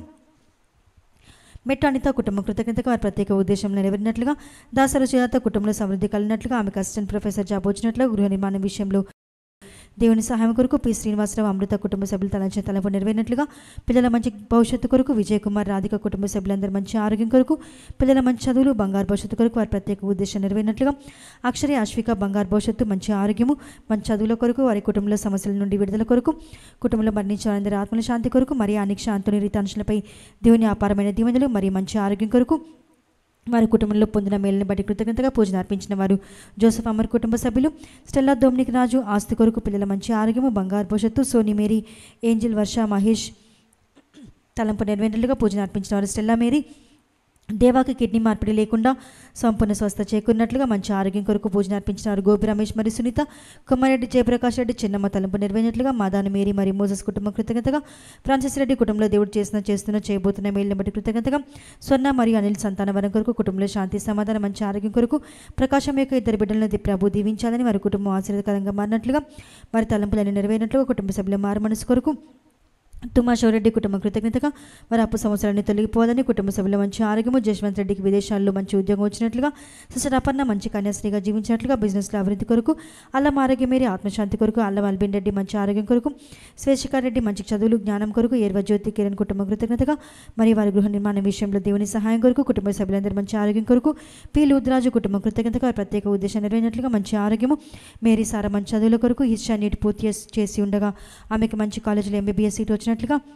మెట్ట అనిత కుటుంబం కృతజ్ఞతగా వారి ప్రత్యేక ఉద్దేశం నెరవేరినట్లుగా దాసరు సుజాత కుటుంబంలో సమృద్ధి కలిగినట్లుగా ఆమెకు అసిస్టెంట్ ప్రొఫెసర్ జాబ్ వచ్చినట్లుగా గృహ నిర్మాణం విషయంలో దేవుని సహాయం కొరకు పి శ్రీనివాసరావు అమృత కుటుంబ సభ్యులు తలంచిన తలపు నెరవేరినట్లుగా పిల్లల మంచి భవిష్యత్తు కొరకు విజయ్ కుమార్ రాధిక కుటుంబ సభ్యులందరూ మంచి ఆరోగ్యం కొరకు పిల్లల మంచి చదువులు బంగారు భవిష్యత్తు కొరకు వారి ప్రత్యేక ఉద్దేశం నెరవేరినట్లుగా అక్షరే అశ్విక బంగారు భవిష్యత్తు మంచి ఆరోగ్యము మంచి చదువుల కొరకు వారి కుటుంబంలో సమస్యల నుండి విడుదల కొరకు కుటుంబంలో మరణించిన అందరి ఆత్మల శాంతి కొరకు మరియు అనిక్ష అంతని రీతాంశలపై దేవుని అపారమైన దీవెనలు మరియు మంచి ఆరోగ్యం కొరకు వారి కుటుంబంలో పొందిన మేలుని బట్టి కృతజ్ఞతగా పూజను అర్పించిన వారు జోసెఫ్ అమర్ కుటుంబ సభ్యులు స్టెల్లా దోమ్నిక్ రాజు ఆస్తి కొరకు పిల్లల మంచి ఆరోగ్యము బంగారు భవిష్యత్తు సోని మేరీ ఏంజిల్ వర్ష మహేష్ తలంపు నెరవేరినట్లుగా పూజను అర్పించిన వారు స్టెల్లా మేరీ దేవాకి కిడ్నీ మార్పిడి లేకుండా సంపూర్ణ స్వస్థ చేకూరినట్లుగా మంచి ఆరోగ్యం కొరకు పూజను అర్పించినారు గోపి రమేష్ మరియు సునీత కొమ్మారెడ్డి జయప్రకాష్ రెడ్డి చిన్నమ్మ తలంపు నెరవేరినట్లుగా మాదాని మేరీ మరియు మోసస్ కుటుంబం కృతజ్ఞతగా ఫ్రాన్సిస్ రెడ్డి కుటుంబంలో దేవుడు చేసిన చేస్తున్న చేయబోతున్న మేలుని బట్టి కృతజ్ఞతగా స్వర్ణ మరియు అనిల్ సంతానవరం కొరకు కుటుంబంలో శాంతి సమాధానం మంచి ఆరోగ్యం కొరకు ప్రకాశం యొక్క ఇద్దరు బిడ్డలను ప్రభు దీవించాలని వారి కుటుంబం ఆశీర్వదకరంగా మారినట్లుగా వారి తలంపులను నెరవేరినట్లుగా కుటుంబ సభ్యుల మారు మనసు కొరకు తుమ్మా శివరెడ్డి కుటుంబం కృతజ్ఞతగా వారి అప్పు సమస్యలన్నీ తొలగిపోవాలని కుటుంబ సభ్యుల మంచి ఆరోగ్యము జశ్వంత్ రెడ్డికి విదేశాల్లో మంచి ఉద్యోగం వచ్చినట్లుగా సిస్టర్ అపర్ణ మంచి కన్యాశ్రీగా జీవించినట్లుగా బిజినెస్లో అభివృద్ధి కొరకు అల్లం ఆరోగ్యం మేరీ ఆత్మశాంతి కొరకు అల్లం అల్బిన్ రెడ్డి మంచి ఆరోగ్యం కొరకు స్వేచ్ఛికార్ రెడ్డి మంచి చదువులు జ్ఞానం కొరకు ఏర్వజ్యోతి కిరణ్ కుటుంబం కృతజ్ఞతగా మరియు వారి గృహ నిర్మాణం విషయంలో దేవుని సహాయం కొరకు కుటుంబ సభ్యులందరూ మంచి ఆరోగ్యం కొరకు పి లూద్రాజు కుటుంబం కృతజ్ఞతగా వారి ప్రత్యేక ఉద్దేశం నెరవేరినట్లుగా మంచి ఆరోగ్యము మేరీ సారా మంచి చదువుల కొరకు ఇచ్చా నీటి పూర్తి చేసి ఉండగా ఆమెకు మంచి కాలేజీలో ఎంబీబీఎస్ సీట్ వచ్చినట్లుగా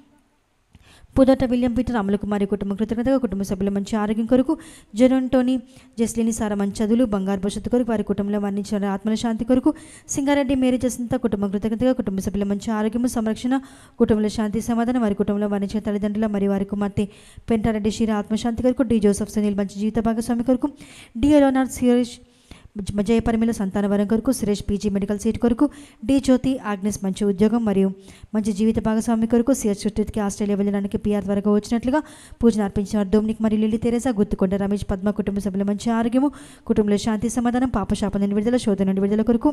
పుదట విలియం పీటర్ అమలకుమారి కుటుంబం కృతజ్ఞతగా కుటుంబ సభ్యుల మంచి ఆరోగ్యం కొరకు జెరోన్ టోనీ జస్లిని సారా మంచి చదువులు బంగారు భవిష్యత్తు కొరకు వారి కుటుంబంలో మరణించిన ఆత్మల శాంతి కొరకు సింగారెడ్డి మేరీ జసంత కుటుంబం కృతజ్ఞతగా కుటుంబ సభ్యుల మంచి ఆరోగ్యము సంరక్షణ కుటుంబంలో శాంతి సమాధానం వారి కుటుంబంలో మరణించిన తల్లిదండ్రుల మరియు వారి కుమార్తె పెంటారెడ్డి షీర ఆత్మశాంతి కొరకు డి జోసెఫ్ సునీల్ మంచి జీవిత భాగస్వామి కొరకు డి ఎలోనార్ సురేష్ జయపరిమిల సంతానవరం కొరకు సురేష్ పీజీ మెడికల్ సీట్ కొరకు డి జ్యోతి ఆగ్నెస్ మంచి ఉద్యోగం మరియు మంచి జీవిత భాగస్వామి కొరకు సిఎస్ చుట్టూకి ఆస్ట్రేలియా వెళ్ళడానికి పిఆర్ త్వరగా వచ్చినట్లుగా పూజను అర్పించిన డొమినిక్ మరియు లిల్లీ తెరేసా గుత్తుకొండ రమేష్ పద్మ కుటుంబ సభ్యుల మంచి ఆరోగ్యము కుటుంబంలో శాంతి సమాధానం పాపశాప నుండి విడుదల శోధన నుండి విడుదల కొరకు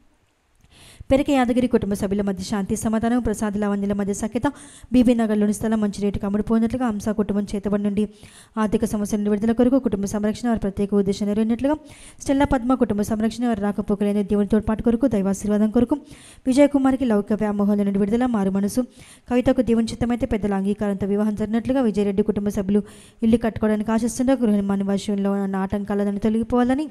పెరక యాదగిరి కుటుంబ సభ్యుల మధ్య శాంతి సమాధానం ప్రసాద్ లావణ్యుల మధ్య సఖ్యత బీబీ నగర్లోని స్థలం మంచి రేటుకు అమ్ముడుపోయినట్లుగా హంస కుటుంబం చేతబడి నుండి ఆర్థిక సమస్యల నుండి విడుదల కొరకు కుటుంబ సంరక్షణ వారి ప్రత్యేక ఉద్దేశం నెరవేరినట్లుగా స్టెల్లా పద్మ కుటుంబ సంరక్షణ వారి రాకపోకలైన దేవుని తోడ్పాటు కొరకు దైవాశీర్వాదం కొరకు విజయ్ కుమార్కి లౌకిక వ్యామోహాల నుండి విడుదల మారు మనసు కవితకు దేవుని చిత్తమైతే పెద్దల అంగీకారంతో వివాహం జరిగినట్లుగా విజయరెడ్డి కుటుంబ సభ్యులు ఇల్లు కట్టుకోవడానికి ఆశిస్తుండగా గృహ నిర్మాణ విషయంలో ఉన్న ఆటంకాలను తొలగిపోవాలని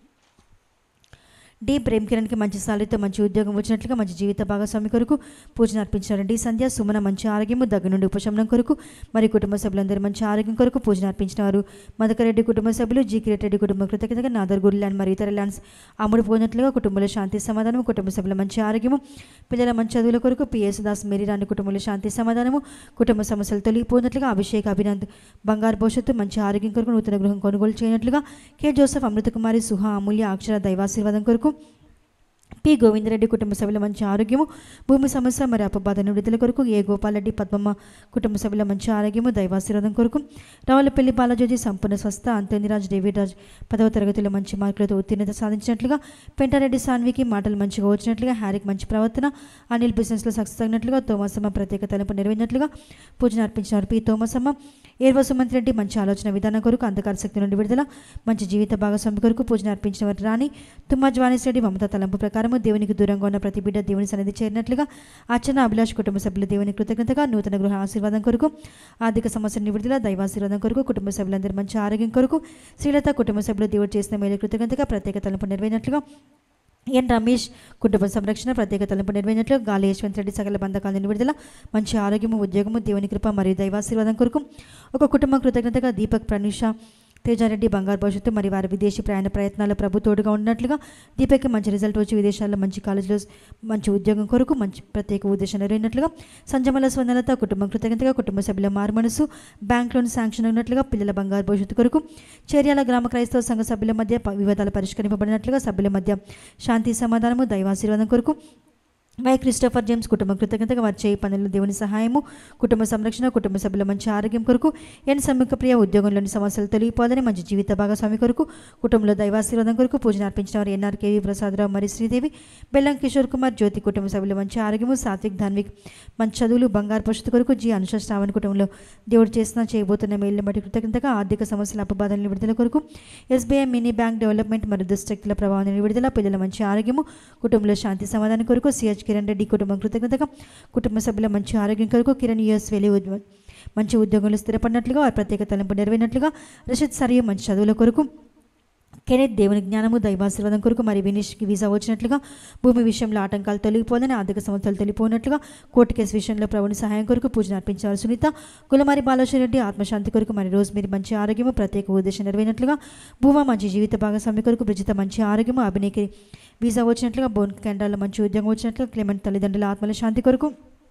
డి ప్రేమ్ కిరణ్కి మంచి సాలరీతో మంచి ఉద్యోగం వచ్చినట్లుగా మంచి జీవిత భాగస్వామి కొరకు పూజను అర్పించారు డి సంధ్య సుమన మంచి ఆరోగ్యము దగ్గర నుండి ఉపశమనం కొరకు మరియు కుటుంబ సభ్యులందరూ మంచి ఆరోగ్యం కొరకు పూజను అర్పించినారు మధుకరెడ్డి కుటుంబ సభ్యులు జీ కిరెట్ రెడ్డి కుటుంబం కృతజ్ఞతగా నాదర్గూడ్ ల్యాండ్ మరియు ఇతర ల్యాండ్స్ అమ్ముడుపోయినట్లుగా కుటుంబంలో శాంతి సమాధానము కుటుంబ సభ్యుల మంచి ఆరోగ్యము పిల్లల మంచి చదువుల కొరకు పిఎస్ దాస్ మేరీరాణి కుటుంబంలో శాంతి సమాధానము కుటుంబ సమస్యలు తొలగిపోయినట్లుగా అభిషేక్ అభినంద్ బంగారు భవిష్యత్తు మంచి ఆరోగ్యం కొరకు నూతన గృహం కొనుగోలు చేయనట్లుగా కె జోసెఫ్ అమృత కుమారి సుహా అమూల్య అక్షర దైవాశీర్వాదం కొరకు పి గోవిందరెడ్డి కుటుంబ సభ్యుల మంచి ఆరోగ్యము భూమి సమస్య మరియు అపబాధ విడుదల కొరకు ఏ గోపాలరెడ్డి పద్మమ్మ కుటుంబ సభ్యుల మంచి ఆరోగ్యము దైవాశీర్వాదం కొరకు రావులపల్లి బాలజోజీ సంపూర్ణ స్వస్థ అంతోనిరాజ్ డేవిడ్ రాజ్ పదవ తరగతిలో మంచి మార్కులతో ఉత్తీర్ణత సాధించినట్లుగా పెంటారెడ్డి సాన్వికి మాటలు మంచిగా వచ్చినట్లుగా హ్యారిక్ మంచి ప్రవర్తన అనిల్ బిజినెస్లో సక్సెస్ అయినట్లుగా తోమసమ్మ ప్రత్యేక తలుపు నెరవేరినట్లుగా పూజను అర్పించినారు పి తోమసమ్మ ఏర్వ సుమంత్ రెడ్డి మంచి ఆలోచన విధానం కొరకు అంధకార శక్తి నుండి విడుదల మంచి జీవిత భాగస్వామి కొరకు పూజను అర్పించిన వారి రాణి తుమ్మా జ్వానేశ్ రెడ్డి మమతా తలంపు ప్రకారం దేవునికి దూరంగా ఉన్న ప్రతి బిడ్డ దేవుని సన్నిధి చేరినట్లుగా అర్చన అభిలాష్ కుటుంబ సభ్యులు దేవుని కృతజ్ఞతగా నూతన గృహ ఆశీర్వాదం కొరకు ఆర్థిక సమస్యల నివృత్తిలో దైవాశీర్వాదం కొరకు కుటుంబ సభ్యులందరూ మంచి ఆరోగ్యం కొరకు శ్రీలత కుటుంబ సభ్యులు దేవుడు చేసిన మేలు కృతజ్ఞతగా ప్రత్యేక తలంపు నెరవేరినట్లుగా ఎన్ రమేష్ కుటుంబ సంరక్షణ ప్రత్యేక తలంపు నెరవేరినట్లు గాలి యశ్వంత్ రెడ్డి సకల బంధకాలను విడుదల మంచి ఆరోగ్యము ఉద్యోగము దేవుని కృప మరియు దైవాశీర్వాదం కొరకు ఒక కుటుంబం కృతజ్ఞతగా దీపక్ ప్రణీష తేజారెడ్డి బంగారు భవిష్యత్తు మరి వారి విదేశీ ప్రయాణ ప్రయత్నాల ప్రభు తోడుగా ఉన్నట్లుగా దీపక్కి మంచి రిజల్ట్ వచ్చి విదేశాల్లో మంచి కాలేజీలో మంచి ఉద్యోగం కొరకు మంచి ప్రత్యేక ఉద్దేశం నెరవేరినట్లుగా సంజమల స్వందనత కుటుంబం కృతజ్ఞతగా కుటుంబ సభ్యుల మారుమనసు బ్యాంక్ లోన్ శాంక్షన్ అయినట్లుగా పిల్లల బంగారు భవిష్యత్తు కొరకు చేర్యాల గ్రామ క్రైస్తవ సంఘ సభ్యుల మధ్య వివాదాలు పరిష్కరింపబడినట్లుగా సభ్యుల మధ్య శాంతి సమాధానము దైవాశీర్వాదం కొరకు వై క్రిస్టోఫర్ జేమ్స్ కుటుంబం కృతజ్ఞతగా వారి చేయి పనులు దేవుని సహాయము కుటుంబ సంరక్షణ కుటుంబ సభ్యుల మంచి ఆరోగ్యం కొరకు ఎన్ సమ్మిక ప్రియ ఉద్యోగంలోని సమస్యలు తొలగిపోదని మంచి జీవిత భాగస్వామి కొరకు కుటుంబంలో దైవాశీర్వాదం కొరకు పూజను అర్పించిన వారు ఎన్ఆర్ కేవీ ప్రసాదరావు మరియు శ్రీదేవి బెల్లం కిషోర్ కుమార్ జ్యోతి కుటుంబ సభ్యులు మంచి ఆరోగ్యము సాత్విక్ ధాన్విక్ మంచి చదువులు బంగారు భవిష్యత్తు కొరకు జి అనుష శ్రావణ్ కుటుంబంలో దేవుడు చేసిన చేయబోతున్న మేలుని బట్టి కృతజ్ఞతగా ఆర్థిక సమస్యల అపబాధలను విడుదల కొరకు ఎస్బీఐ మినీ బ్యాంక్ డెవలప్మెంట్ మరియు దుశ్శక్తుల ప్రభావాన్ని విడుదల పిల్లల మంచి ఆరోగ్యము కుటుంబంలో శాంతి సమాధానం కొరకు సిహెచ్ కిరణ్ రెడ్డి కుటుంబం కృతజ్ఞతగా కుటుంబ సభ్యుల మంచి ఆరోగ్యం కొరకు కిరణ్ యూఎస్ వెళ్ళి మంచి ఉద్యోగంలో స్థిరపడినట్లుగా వారి ప్రత్యేక తలంపు నెరవేరినట్లుగా రషద్ సరియు మంచి చదువుల కొరకు కెనెత్ దేవుని జ్ఞానము దైవాశీర్వాదం కొరకు మరి వినీష్కి వీసా వచ్చినట్లుగా భూమి విషయంలో ఆటంకాలు తొలగిపోదని ఆర్థిక సమస్యలు తొలగిపోయినట్లుగా కోర్టు కేసు విషయంలో ప్రభుని సహాయం కొరకు పూజను అర్పించారు సునీత కులమారి బాలశ్వర్ రెడ్డి ఆత్మశాంతి కొరకు మరి రోజు మీరు మంచి ఆరోగ్యము ప్రత్యేక ఉద్దేశం నెరవేరినట్లుగా భూమా మంచి జీవిత భాగస్వామి కొరకు బ్రిజిత మంచి ఆరోగ్యము అభినయకి వీసా వచ్చినట్లుగా బోన్ కెనడాలో మంచి ఉద్యోగం వచ్చినట్లుగా క్లెమెంట్ తల్లిదండ్రుల ఆత్మల శాంతి కొరకు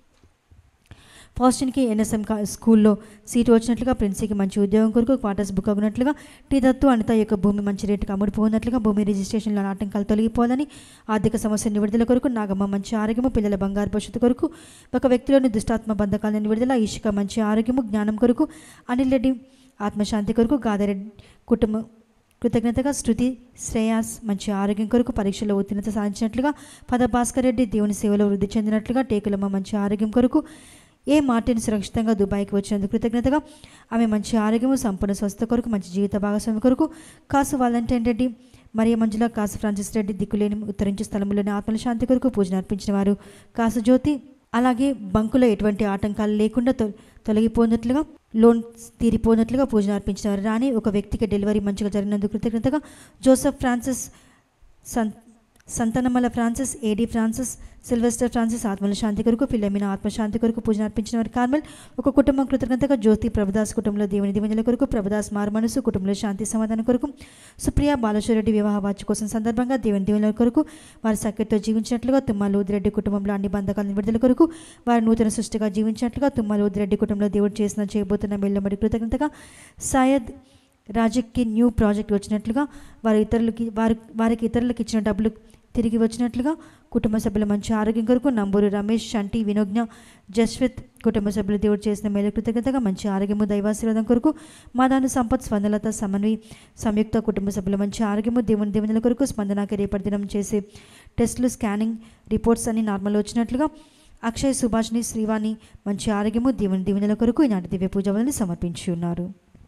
ఫాస్టిన్కి ఎన్ఎస్ఎం స్కూల్లో సీటు వచ్చినట్లుగా ప్రిన్సీకి మంచి ఉద్యోగం కొరకు క్వార్టర్స్ బుక్ అవునట్లుగా టీ దత్తు అనిత యొక్క భూమి మంచి రేటుకు అమ్ముడుపోయినట్లుగా భూమి రిజిస్ట్రేషన్లో ఆటంకాలు తొలగిపోవాలని ఆర్థిక సమస్య నివిడుదల కొరకు నాగమ్మ మంచి ఆరోగ్యము పిల్లల బంగారు భవిష్యత్తు కొరకు ఒక వ్యక్తిలోని దుష్టాత్మ బంధకాలను విడుదల ఈషిక మంచి ఆరోగ్యము జ్ఞానం కొరకు అనిల్ రెడ్డి ఆత్మశాంతి కొరకు గాదారెడ్డి కుటుంబం కృతజ్ఞతగా శృతి శ్రేయాస్ మంచి ఆరోగ్యం కొరకు పరీక్షలో ఉత్తీర్ణత సాధించినట్లుగా పద భాస్కర్ రెడ్డి దేవుని సేవలో వృద్ధి చెందినట్లుగా టేకులమ్మ మంచి ఆరోగ్యం కొరకు ఏ మార్టిన్ సురక్షితంగా దుబాయ్కి వచ్చినందుకు కృతజ్ఞతగా ఆమె మంచి ఆరోగ్యము సంపూర్ణ స్వస్థ కొరకు మంచి జీవిత భాగస్వామి కొరకు Kasu Valentine Reddy Maria Manjula Kasu Francis Reddy దిక్కులేని ఉత్తరించే స్థలంలోని ఆత్మల శాంతి కొరకు పూజను అర్పించిన వారు కాసు జ్యోతి అలాగే బంకులో ఎటువంటి ఆటంకాలు లేకుండా తొ తొలగిపోయినట్లుగా లోన్ తీరిపోయినట్లుగా పూజను అర్పించిన వారు రాని ఒక వ్యక్తికి డెలివరీ మంచిగా జరిగినందుకు కృతజ్ఞతగా Joseph Francis son Santhanamala Francis Eddie Francis Sylvester Francis ఆత్మల శాంతి కొరకు ఫిలమిన ఆత్మశాంతి కొరకు పూజను అర్పించిన వారు కార్మెల్ ఒక కుటుంబం కృతజ్ఞతగా జ్యోతి ప్రభుదాస్ కుటుంబంలో దేవుని దివంజల కొరకు ప్రభుదాస్ మారుమనసు కుటుంబంలో శాంతి సమాధానం కొరకు సుప్రియ బాలశ్వరెడ్డి వివాహ వార్షిక కోసం సందర్భంగా దేవుని దివంజల కొరకు వారి సఖ్యతతో జీవించినట్లుగా తుమ్మల ఊదిరెడ్డి కుటుంబంలో అన్ని బంధకాలను విడుదల కొరకు వారి నూతన సృష్టిగా జీవించినట్లుగా తుమ్మల ఊదిరెడ్డి కుటుంబంలో దేవుడు చేసిన చేయబోతున్న మెల్లమడి కృతజ్ఞతగా సాయద్ రాజక్కి న్యూ ప్రాజెక్ట్ వచ్చినట్లుగా వారి ఇతరులకి వారి వారికి ఇతరులకు ఇచ్చిన డబ్బులు తిరిగి వచ్చినట్లుగా కుటుంబ సభ్యుల మంచి ఆరోగ్యం కొరకు నంబూరు రమేష్ శంటి వినోజ్ఞ జస్విత్ కుటుంబ సభ్యులు దేవుడు చేసిన మేలు కృతజ్ఞతగా మంచి ఆరోగ్యము దైవాశీర్వాదం కొరకు మాదాను సంపత్ స్పందనలత సమన్వి సంయుక్త కుటుంబ సభ్యుల మంచి ఆరోగ్యము దేవుని దేవునుల కొరకు స్పందనకి రేపటి దినం చేసే టెస్టులు స్కానింగ్ రిపోర్ట్స్ అన్ని నార్మల్ వచ్చినట్లుగా అక్షయ్ సుభాష్ని శ్రీవాణి మంచి ఆరోగ్యము దేవుని దేవునుల కొరకు ఈనాటి దివ్య పూజలను సమర్పించి ఉన్నారు.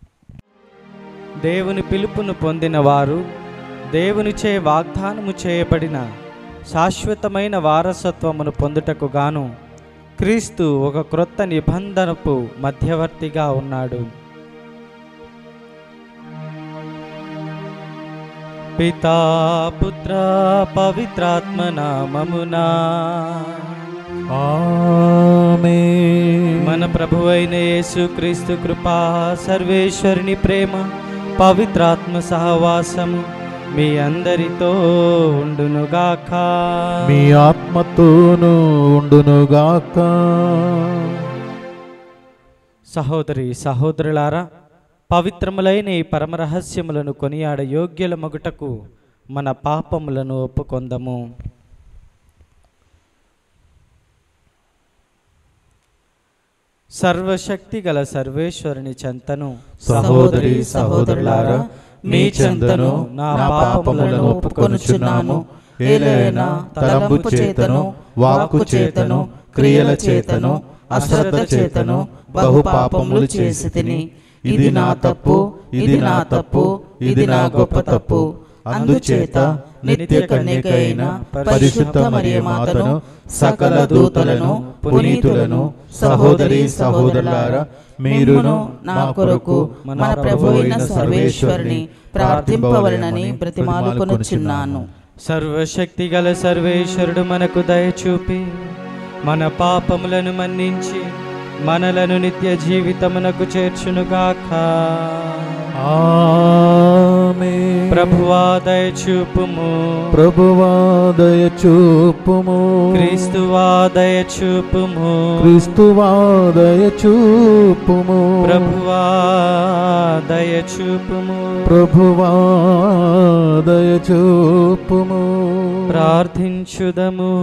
దేవుని పిలుపును పొందిన వారు దేవునిచే వాగ్దానము చేయబడిన శాశ్వతమైన వారసత్వమును పొందుటకు గాను క్రీస్తు ఒక క్రొత్త నిబంధనపు మధ్యవర్తిగా ఉన్నాడు. పితా పుత్ర పవిత్రాత్మ నామమునా ఆమేన్. మన ప్రభువైన యేసుక్రీస్తు కృపా సర్వేశ్వరుని ప్రేమ పవిత్రాత్మ సహవాసము మీ అందరితో ఉండునుగాక. మీ ఆత్మతోనూ ఉండునుగాక. సహోదరి సహోదరులారా, పవిత్రములైన ఈ పరమరహస్యములను కొనియాడ యోగ్యుల మగుటకు మన పాపములను ఒప్పుకొందము. సర్వశక్తి గల సర్వేశ్వరుని చెంతను సహోదరి సహోదరులారా, మీ చెంతను నా పాపములను ఒప్పుకొనుచున్నాను. ఏలైనా తలంపు చేతను వాక్కు చేతను క్రియల చేతను అశ్రద్ధ చేతను బహు పాపములు చేసి తిని, ఇది నా తప్పు, ఇది నా తప్పు, ఇది నా గొప్ప తప్పు. అందుచేత నిత్య కన్యక అయిన పరిశుద్ధ మరియ మాతను సకల దూతలను పునీతులను సహోదరి సహోదరులారా, మీరును నా కొరకు మన ప్రభువైన సర్వేశ్వరుని ప్రార్థింపవలనని బ్రతిమాలుకొనుచున్నాను. సర్వశక్తి గల సర్వేశ్వరుడు మనకు దయచూపి మన పాపములను మన్నించి మనలను నిత్య జీవితమునకు చేర్చునుగాక. ఆమేన్. ప్రభువా దయచూపుము, ప్రభువా దయచూపుము, క్రీస్తువా దయచూపుము, క్రీస్తువా దయచూపుము, ప్రభువా దయచూపుము. ప్రభువా దయచూపుము. ప్రార్థించుదము.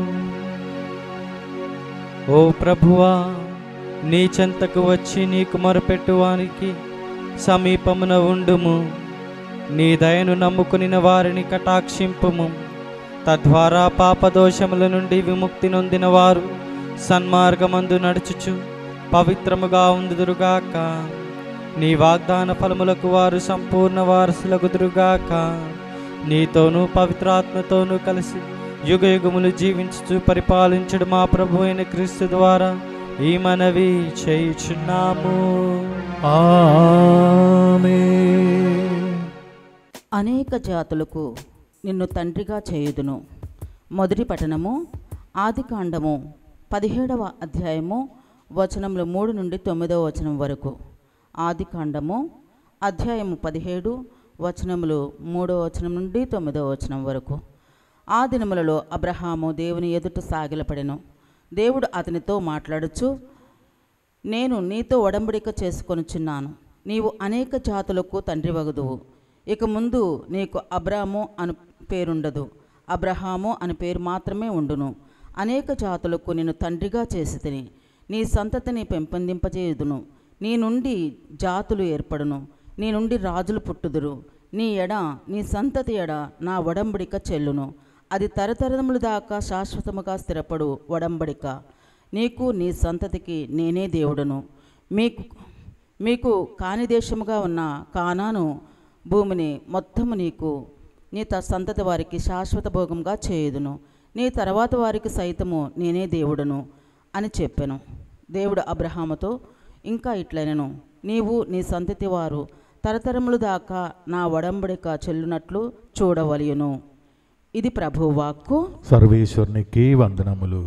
ఓ ప్రభువా, నీ చెంతకు వచ్చి నీకు మొరపెట్టువానికి సమీపమున ఉండుము. నీ దయను నమ్ముకునిన వారిని కటాక్షింపుము. తద్వారా పాపదోషముల నుండి విముక్తి నొందిన వారు సన్మార్గమందు నడుచుచు పవిత్రముగా ఉందుదురుగాక. నీ వాగ్దాన ఫలములకు వారు సంపూర్ణ వారసులగుదురుగాక. నీతోనూ పవిత్రాత్మతోనూ కలిసి యుగ యుగములు జీవించుచు పరిపాలించుడు మా ప్రభు అయిన క్రీస్తు ద్వారా ఈ మనవి చేయుచున్నాము. ఆమేన్. అనేక జాతులకు నిన్ను తండ్రిగా చేయుదును. మొదటి పఠనము ఆదికాండము పదిహేడవ అధ్యాయము వచనములు మూడు నుండి తొమ్మిదవ వచనం వరకు. ఆదికాండము అధ్యాయము పదిహేడు వచనములు మూడవ వచనం నుండి తొమ్మిదవ వచనం వరకు. ఆ దినములలో అబ్రహాము దేవుని ఎదుట సాగిలపడెను. దేవుడు అతనితో మాట్లాడుచు, నేను నీతో ఒడంబడిక చేసుకొనుచున్నాను. నీవు అనేక జాతులకు తండ్రివగుదువు. ఇక ముందు నీకు అబ్రాము అను పేరుండదు, అబ్రహాము అని పేరు మాత్రమే ఉండును. అనేక జాతులకు నేను తండ్రిగా చేసి తిని నీ సంతతిని పెంపొందింపజేయుదును. నీ నుండి జాతులు ఏర్పడును, నీ నుండి రాజులు పుట్టుదురు. నీ ఎడ నీ సంతతి ఎడ నా ఒడంబడిక చెల్లును. అది తరతరములు దాకా శాశ్వతముగా స్థిరపడు ఒడంబడిక. నీకు నీ సంతతికి నేనే దేవుడను. మీకు మీకు కాని దేశముగా ఉన్న కానాను భూమిని మొత్తము నీకు నీ త సంతతి వారికి శాశ్వత భోగంగా చేయుదును. నీ తర్వాత వారికి సైతము నేనే దేవుడను అని చెప్పెను. దేవుడు అబ్రహాముతో ఇంకా ఇట్లనెను, నీవు నీ సంతతి వారు తరతరములు దాకా నా ఒడంబడిక చెల్లునట్లు చూడవలయును. ఇది ప్రభువు వాక్కు. సర్వేశ్వరునికి వందనములు.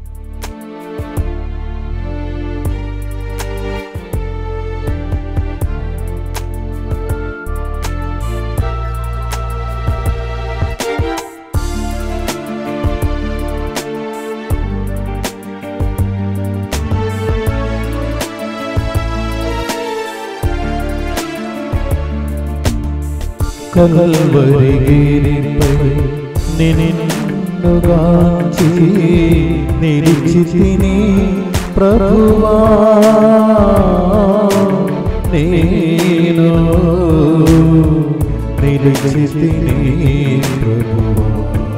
కల్వరిగిరిపై నిన్నుగాంచి నిలిచితిని ప్రభువా, నేను నిలిచితిని ప్రభువా.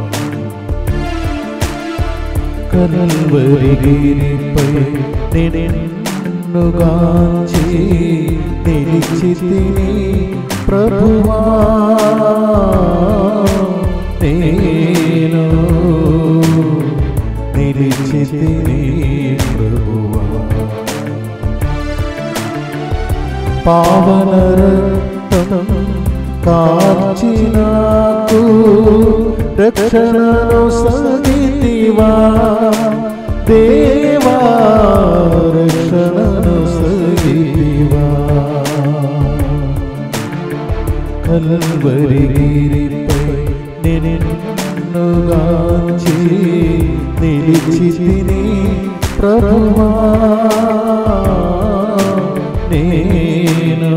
కల్వరిగిరిపై నిన్నుగాంచి నిలిచితిని ప్రభువా, నేను నిలిచితిని ప్రభువా. పావన రక్తం కార్చి నాకు రక్షణను సగితివా దేవా, రక్షణను సగితివా. కల్వరిగిరిపై నిన్నుగాంచి నిలిచితిని ప్రభువా, నేను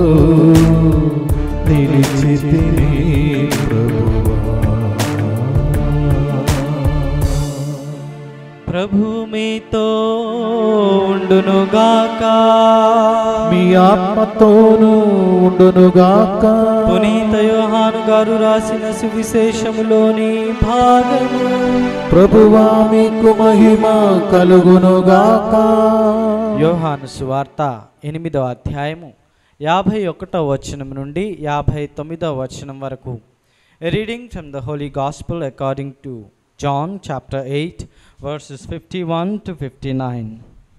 నిలిచితిని ప్రభువా. ప్రభు మీతో ఉండునుగాక, మీ ఆత్మతోనూ ఉండునుగాక. పునీత యోహాను గారు రాసిన సువిశేషములోని భాగము. ప్రభువా మీకు మహిమ కలుగునుగాక. యోహాను సువార్త ఎనిమిదవ అధ్యాయము యాభై ఒకటవ వచనం నుండి యాభై తొమ్మిదవ వచనం వరకు. Reading from the holy gospel according to John chapter eight verses fifty one to fifty nine.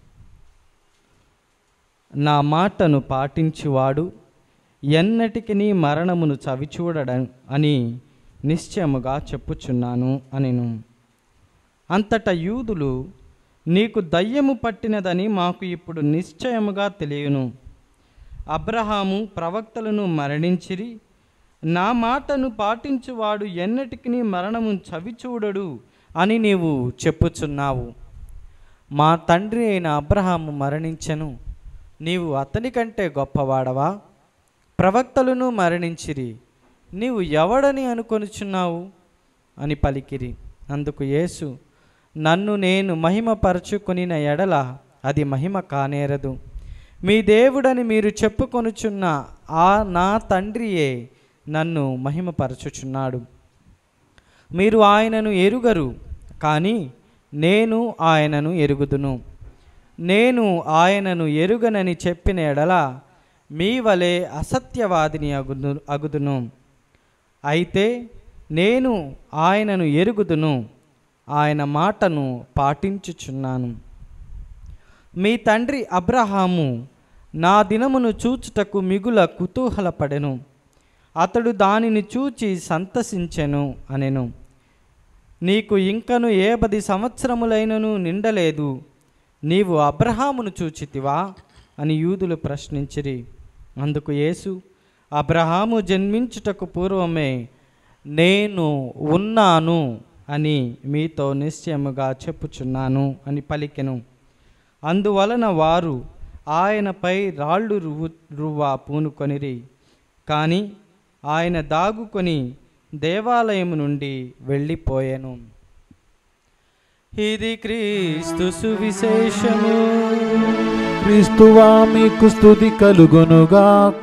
నా మాటను పాటించువాడు ఎన్నటికి నీ మరణమును చవిచూడడం అని నిశ్చయముగా చెప్పుచున్నాను అనెను. అంతటా యూదులు, నీకు దయ్యము పట్టినదని మాకు ఇప్పుడు నిశ్చయముగా తెలియను, అబ్రహాము ప్రవక్తలను మరణించిరి, నా మాటను పాటించువాడు ఎన్నటికి మరణము చవిచూడడు అని నీవు చెప్పుచున్నావు. మా తండ్రి అయిన అబ్రహాము మరణించెను, నీవు అతని కంటే గొప్పవాడవా? ప్రవక్తలను మరణించిరి, నీవు ఎవడని అనుకొనుచున్నావు అని పలికిరి. అందుకు యేసు, నన్ను నేను మహిమపరచుకొనిన ఎడల అది మహిమ కానేరదు. మీ దేవుడని మీరు చెప్పుకొనుచున్న ఆ నా తండ్రియే నన్ను మహిమపరచుచున్నాడు. మీరు ఆయనను ఎరుగరు, కానీ నేను ఆయనను ఎరుగుదును. నేను ఆయనను ఎరుగనని చెప్పిన ఎడల మీ వలె అసత్యవాదిని అగుదు అగుదును అయితే నేను ఆయనను ఎరుగుదును, ఆయన మాటను పాటించుచున్నాను. మీ తండ్రి అబ్రహాము నా దినమును చూచుటకు మిగుల కుతూహలపడెను, అతడు దానిని చూచి సంతసించెను అనెను. నీకు ఇంకను ఏ పది సంవత్సరములైనను నిండలేదు, నీవు అబ్రహామును చూచితివా అని యూదులు ప్రశ్నించిరి. అందుకు యేసు, అబ్రహాము జన్మించుటకు పూర్వమే నేను ఉన్నాను అని మీతో నిశ్చయముగా చెప్పుచున్నాను అని పలికెను. అందువలన వారు ఆయనపై రాళ్ళు రువ్వు రువ్వా పూనుకొనిరి. కానీ ఆయన దాగుకొని దేవాలయము నుండి వెళ్ళిపోయెను. ఇది క్రీస్తు సువిశేషము. క్రీస్తువా మీకు స్తుతి కలుగునుగాక.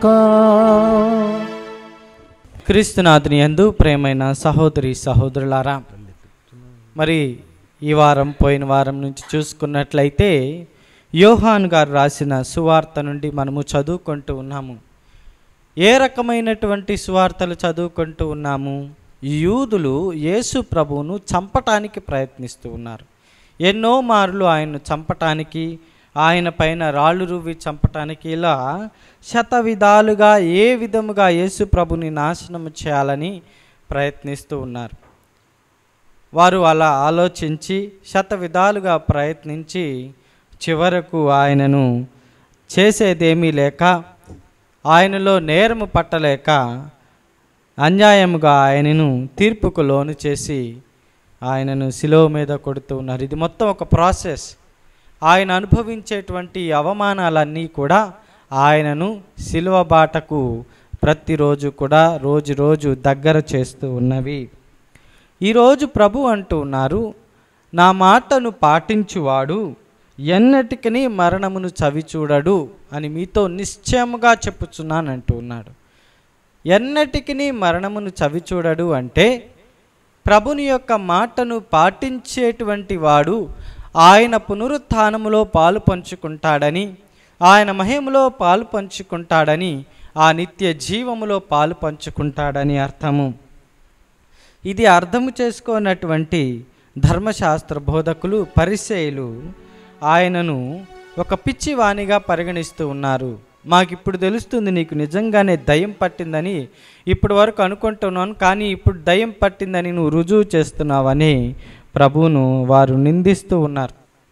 క్రీస్తునాథుని యందు ప్రేమైన సహోదరి సహోదరులారా, మరి ఈ వారం పోయిన వారం నుంచి చూసుకున్నట్లయితే యోహాను గారు రాసిన సువార్త నుండి మనము చదువుకుంటూ ఉన్నాము. ఏ రకమైనటువంటి సువార్తలు చదువుకుంటూ ఉన్నాము? యూదులు యేసు ప్రభువును చంపటానికి ప్రయత్నిస్తూ ఉన్నారు. ఎన్నో మార్లు ఆయన్ను చంపటానికి, ఆయన పైన రాళ్ళు రువ్వి చంపటానికి, ఇలా శత విధాలుగా ఏ విధముగా యేసు ప్రభుని నాశనం చేయాలని ప్రయత్నిస్తూ ఉన్నారు. వారు అలా ఆలోచించి శత విధాలుగా ప్రయత్నించి చివరకు ఆయనను చేసేదేమీ లేక, ఆయనలో నేరము పట్టలేక అన్యాయముగా ఆయనను తీర్పుకు లోను చేసి ఆయనను శిలువ మీద కొడుతూ ఉన్నారు. ఇది మొత్తం ఒక ప్రాసెస్. ఆయన అనుభవించేటువంటి అవమానాలన్నీ కూడా ఆయనను శిలువ బాటకు ప్రతిరోజు కూడా రోజు రోజు దగ్గర చేస్తూ ఉన్నవి. ఈరోజు ప్రభు అంటూ ఉన్నారు, నా మాటను పాటించువాడు ఎన్నటికీ మరణమును చవిచూడడు అని మీతో నిశ్చయముగా చెప్పుచున్నాను అంటూ ఉన్నాడు. ఎన్నటికీ మరణమును చవిచూడడు అంటే ప్రభుని యొక్క మాటను పాటించేటువంటి వాడు ఆయన పునరుత్థానములో పాలు పంచుకుంటాడని, ఆయన మహిమలో పాలు పంచుకుంటాడని, ఆ నిత్య జీవములో పాలు పంచుకుంటాడని అర్థము. ఇది అర్థము చేసుకున్నటువంటి ధర్మశాస్త్ర బోధకులు పరిసయ్యులు ఆయనను ఒక పిచ్చివాణిగా పరిగణిస్తూ ఉన్నారు. మాకు ఇప్పుడు తెలుస్తుంది నీకు నిజంగానే దయ్యం పట్టిందని ఇప్పటి వరకు అనుకుంటున్నాను, కానీ ఇప్పుడు దయ్యం పట్టిందని నువ్వు రుజువు చేస్తున్నావని ప్రభువును వారు నిందిస్తూ ఉన్నారు.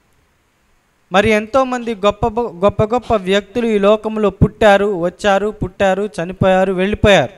మరి ఎంతోమంది గొప్ప గొప్ప గొప్ప వ్యక్తులు ఈ లోకంలో పుట్టారు, వచ్చారు, పుట్టారు, చనిపోయారు, వెళ్ళిపోయారు.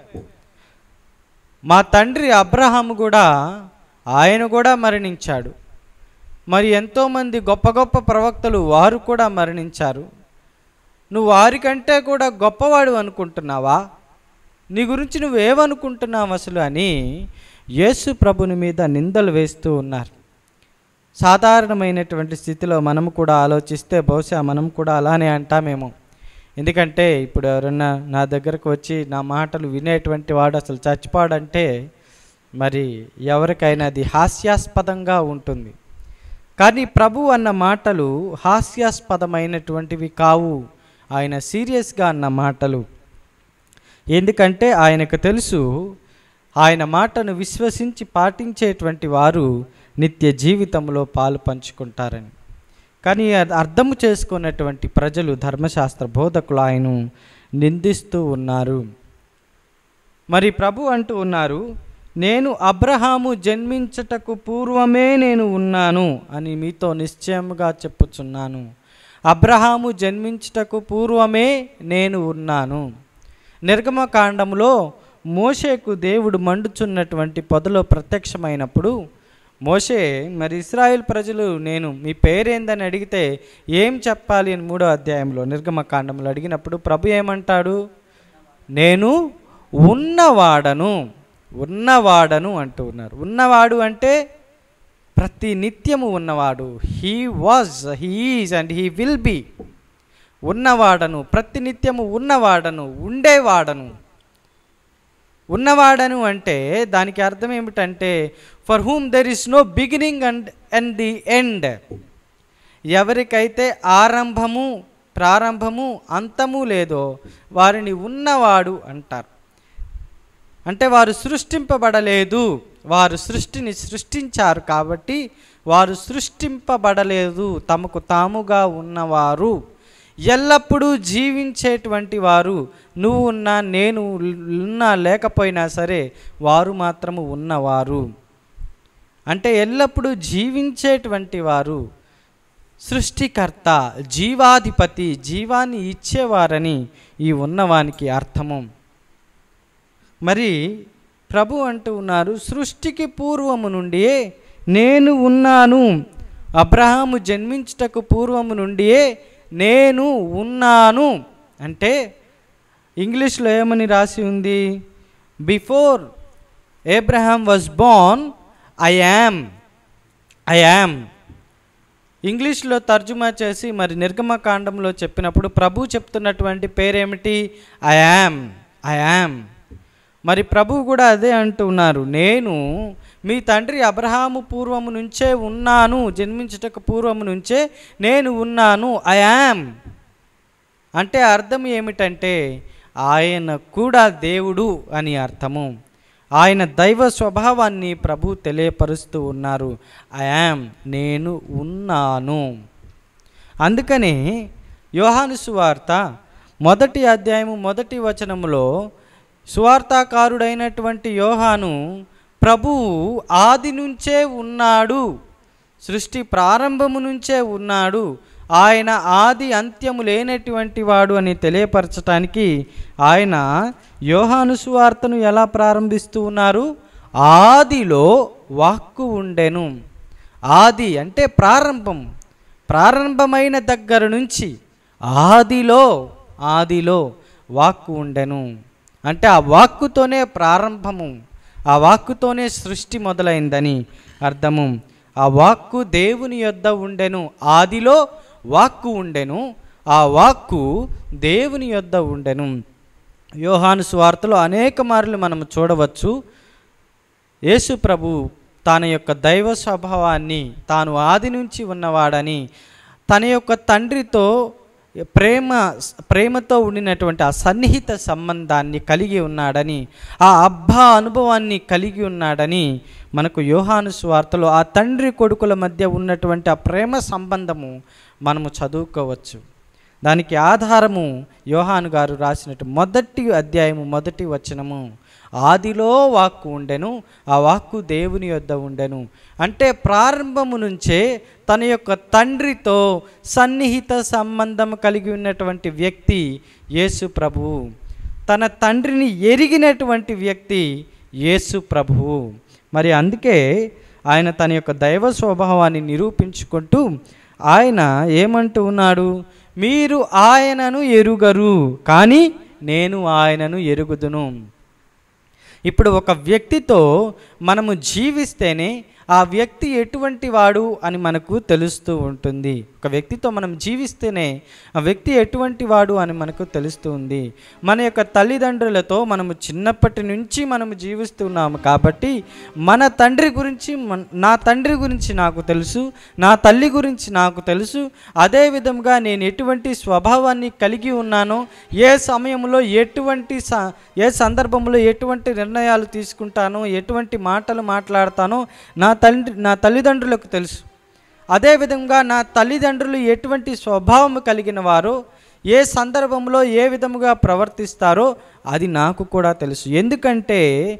మా తండ్రి అబ్రహాము కూడా ఆయన కూడా మరణించాడు. మరి ఎంతోమంది గొప్ప గొప్ప ప్రవక్తలు వారు కూడా మరణించారు. నువ్వు వారికంటే కూడా గొప్పవాడు అనుకుంటున్నావా? నీ గురించి నువ్వేమనుకుంటున్నావు అసలు అని యేసు ప్రభుని మీద నిందలు వేస్తూ ఉన్నారు. సాధారణమైనటువంటి స్థితిలో మనము కూడా ఆలోచిస్తే బహుశా మనం కూడా అలానే అంటామేమో. ఎందుకంటే ఇప్పుడు ఎవరన్నా నా దగ్గరకు వచ్చి నా మాటలు వినేటువంటి వాడు అసలు చచ్చిపోడంటే మరి ఎవరికైనా అది హాస్యాస్పదంగా ఉంటుంది. కానీ ప్రభు అన్న మాటలు హాస్యాస్పదమైనటువంటివి కావు, ఆయన సీరియస్గా అన్న మాటలు. ఎందుకంటే ఆయనకు తెలుసు ఆయన మాటను విశ్వసించి పాటించేటువంటి వారు నిత్య జీవితంలో పాలు పంచుకుంటారని. కానీ అర్థము చేసుకున్నటువంటి ప్రజలు, ధర్మశాస్త్ర బోధకులు ఆయన్ను నిందిస్తూ ఉన్నారు. మరి ప్రభు అంటూ ఉన్నారు, నేను అబ్రహాము జన్మించటకు పూర్వమే నేను ఉన్నాను అని మీతో నిశ్చయముగా చెప్పుచున్నాను. అబ్రహాము జన్మించుటకు పూర్వమే నేను ఉన్నాను. నిర్గమకాండంలో మోషేకు దేవుడు మండుచున్నటువంటి పొదలో ప్రత్యక్షమైనప్పుడు మోషే మరి ఇశ్రాయేల్ ప్రజలు నేను మీ పేరేందని అడిగితే ఏం చెప్పాలి అని మూడో అధ్యాయంలో నిర్గమకాండంలో అడిగినప్పుడు ప్రభు ఏమంటాడు? నేను ఉన్నవాడను ఉన్నవాడను అంటూ ఉన్నారు. ఉన్నవాడు అంటే ప్రతి నిత్యము ఉన్నవాడు. He was, he is and he will be. ఉన్నవాడను, ప్రతి నిత్యము ఉన్నవాడను, ఉండేవాడను. ఉన్నవాడను అంటే దానికి అర్థం ఏమిటంటే for whom there is no beginning and and the end. ఎవరికైతే ఆరంభము ప్రారంభము అంతము లేదో వారిని ఉన్నవాడు అంటారు. అంటే వారు సృష్టింపబడలేదు, వారు సృష్టిని సృష్టించారు కాబట్టి వారు సృష్టింపబడలేదు, తమకు తాముగా ఉన్నవారు, ఎల్లప్పుడూ జీవించేటువంటి వారు. నువ్వు ఉన్నా నేను ఉన్నా లేకపోయినా సరే వారు మాత్రము ఉన్నవారు. అంటే ఎల్లప్పుడూ జీవించేటువంటి వారు, సృష్టికర్త, జీవాధిపతి, జీవాన్ని ఇచ్చేవారని ఈ ఉన్నవానికి అర్థము. మరి ప్రభు అంటూ ఉన్నారు, సృష్టికి పూర్వము నుండియే నేను ఉన్నాను. అబ్రహాము జన్మించుటకు పూర్వము నుండియే నేను ఉన్నాను అంటే ఇంగ్లీష్లో ఏమని రాసి ఉంది? Before Abraham was born I am I am. ఇంగ్లీష్లో తర్జుమా చేసి మరి నిర్గమకాండంలో చెప్పినప్పుడు ప్రభు చెప్తున్నటువంటి పేరేమిటి? I am I am. మరి ప్రభు కూడా అదే అంటూ ఉన్నారు, నేను మీ తండ్రి అబ్రహాము పూర్వము నుంచే ఉన్నాను, జన్మించుటకు పూర్వము నుంచే నేను ఉన్నాను. ఐ యామ్ అంటే అర్థం ఏమిటంటే ఆయన కూడా దేవుడు అని అర్థము. ఆయన దైవ స్వభావాన్ని ప్రభు తెలియపరుస్తూ ఉన్నారు. ఐ యామ్, నేను ఉన్నాను. అందుకని యోహాను సువార్త మొదటి అధ్యాయము మొదటి వచనములో సువార్తాకారుడైనటువంటి యోహాను ప్రభువు ఆది నుంచే ఉన్నాడు, సృష్టి ప్రారంభము నుంచే ఉన్నాడు, ఆయన ఆది అంత్యము లేనటువంటి వాడు అని తెలియపరచటానికి ఆయన యోహాను సువార్తను ఎలా ప్రారంభిస్తూ ఉన్నారు? ఆదిలో వాక్కు ఉండెను. ఆది అంటే ప్రారంభం, ప్రారంభమైన దగ్గర నుంచి ఆదిలో ఆదిలో వాక్కు ఉండెను అంటే ఆ వాక్కుతోనే ప్రారంభము, ఆ వాక్కుతోనే సృష్టి మొదలైందని అర్థము. ఆ వాక్కు దేవుని యొద్ద ఉండెను, ఆదిలో వాక్కు ఉండెను, ఆ వాక్కు దేవుని యొద్ద ఉండెను. యోహాను సువార్తలో అనేక మార్లు మనం చూడవచ్చు యేసు ప్రభు తన యొక్క దైవ స్వభావాన్ని, తాను ఆది నుంచి ఉన్నవాడని, తన యొక్క తండ్రితో ప్రేమ ప్రేమతో ఉండినటువంటి ఆ సన్నిహిత సంబంధాన్ని కలిగి ఉన్నాడని, ఆ అబ్బా అనుభవాన్ని కలిగి ఉన్నాడని మనకు యోహాను సువార్తలో ఆ తండ్రి కొడుకుల మధ్య ఉన్నటువంటి ఆ ప్రేమ సంబంధము మనము చదువుకోవచ్చు. దానికి ఆధారము యోహాను గారు రాసినట్టు మొదటి అధ్యాయము మొదటి వచనము, ఆదిలో వాక్కు ఉండెను, ఆ వాక్కు దేవుని యొద్ద ఉండెను. అంటే ప్రారంభము నుంచే తన యొక్క తండ్రితో సన్నిహిత సంబంధం కలిగి ఉన్నటువంటి వ్యక్తి యేసు ప్రభువు. తన తండ్రిని ఎరిగినటువంటి వ్యక్తి యేసు ప్రభువు. మరి అందుకే ఆయన తన యొక్క దైవ స్వభావాన్ని నిరూపించుకుంటూ ఆయన ఏమంటూ ఉన్నాడు? మీరు ఆయనను ఎరుగరు, కానీ నేను ఆయనను ఎరుగుదును. ఇప్పుడు ఒక వ్యక్తితో మనము జీవిస్తేనే ఆ వ్యక్తి ఎటువంటి వాడు అని మనకు తెలుస్తూ ఉంటుంది. ఒక వ్యక్తితో మనం జీవిస్తేనే ఆ వ్యక్తి ఎటువంటి వాడు అని మనకు తెలుస్తూ ఉంది. మన యొక్క తల్లిదండ్రులతో మనము చిన్నప్పటి నుంచి మనము జీవిస్తున్నాము కాబట్టి మన తండ్రి గురించి నా తండ్రి గురించి నాకు తెలుసు, నా తల్లి గురించి నాకు తెలుసు. అదేవిధంగా నేను ఎటువంటి స్వభావాన్ని కలిగి ఉన్నానో, ఏ సమయంలో ఎటువంటి ఏ సందర్భంలో ఎటువంటి నిర్ణయాలు తీసుకుంటానో, ఎటువంటి మాటలు మాట్లాడతానో నా తండ్రి నా తల్లిదండ్రులకు తెలుసు. అదేవిధంగా నా తల్లిదండ్రులు ఎటువంటి స్వభావం కలిగిన వారో, ఏ సందర్భంలో ఏ విధముగా ప్రవర్తిస్తారో అది నాకు కూడా తెలుసు. ఎందుకంటే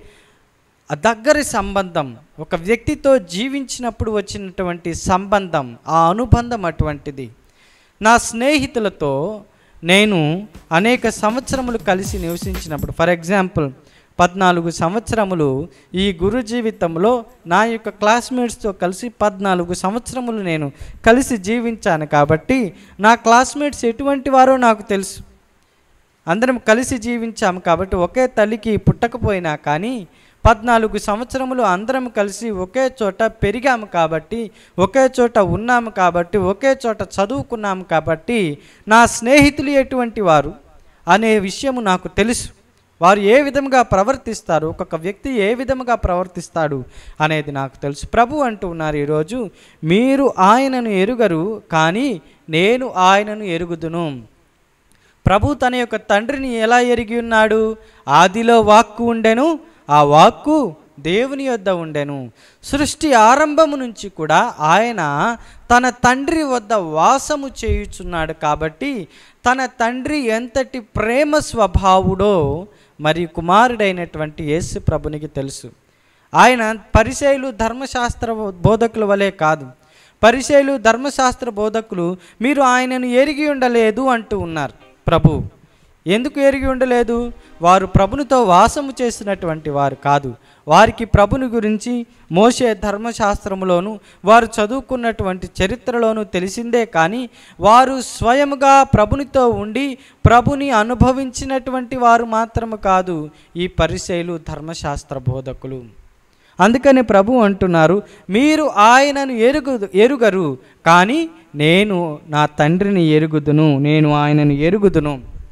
ఆ దగ్గరి సంబంధం, ఒక వ్యక్తితో జీవించినప్పుడు వచ్చినటువంటి సంబంధం, ఆ అనుబంధం అటువంటిది. నా స్నేహితులతో నేను అనేక సంవత్సరములు కలిసి నివసించినప్పుడు, ఫర్ ఎగ్జాంపుల్ పద్నాలుగు సంవత్సరములు ఈ గురు జీవితంలో నా యొక్క క్లాస్మేట్స్తో కలిసి పద్నాలుగు సంవత్సరములు నేను కలిసి జీవించాను. కాబట్టి నా క్లాస్మేట్స్ ఎటువంటి వారో నాకు తెలుసు. అందరం కలిసి జీవించాము కాబట్టి ఒకే తల్లికి పుట్టకపోయినా కానీ పద్నాలుగు సంవత్సరములు అందరం కలిసి ఒకే చోట పెరిగాము కాబట్టి, ఒకే చోట ఉన్నాము కాబట్టి, ఒకే చోట చదువుకున్నాము కాబట్టి నా స్నేహితులు ఎటువంటి వారు అనే విషయము నాకు తెలుసు. వారు ఏ విధంగా ప్రవర్తిస్తారు, ఒక్కొక్క వ్యక్తి ఏ విధంగా ప్రవర్తిస్తాడు అనేది నాకు తెలుసు. ప్రభు అంటూ ఉన్నారు ఈరోజు, మీరు ఆయనను ఎరుగరు కానీ నేను ఆయనను ఎరుగుదును. ప్రభు తన యొక్క తండ్రిని ఎలా ఎరిగి ఉన్నాడు? ఆదిలో వాక్కు ఉండెను, ఆ వాక్కు దేవుని యొద్ద ఉండెను. సృష్టి ఆరంభము నుంచి కూడా ఆయన తన తండ్రి వద్ద వాసము చేయుచున్నాడు. కాబట్టి తన తండ్రి ఎంతటి ప్రేమ స్వభావుడో మరి కుమారుడైనటువంటి యేసు ప్రభునికి తెలుసు. ఆయన పరిసయ్యులు ధర్మశాస్త్ర బోధకుల వలె కాదు. పరిసయ్యులు ధర్మశాస్త్ర బోధకులు మీరు ఆయనను ఎరిగి ఉండలేదు అంటూ ఉన్నారు. ప్రభు ఎందుకు ఎరిగి ఉండలేదు? వారు ప్రభునితో వాసము చేసినటువంటి వారు కాదు. వారికి ప్రభుని గురించి మోషే ధర్మశాస్త్రములోను వారు చదువుకున్నటువంటి చరిత్రలోనూ తెలిసిందే కానీ వారు స్వయముగా ప్రభునితో ఉండి ప్రభుని అనుభవించినటువంటి వారు మాత్రము కాదు ఈ పరిసయ్యులు ధర్మశాస్త్ర బోధకులు. అందుకని ప్రభు అంటున్నారు, మీరు ఆయనను ఎరుగు ఎరుగరు కానీ నేను నా తండ్రిని ఎరుగుదును, నేను ఆయనను ఎరుగుదును.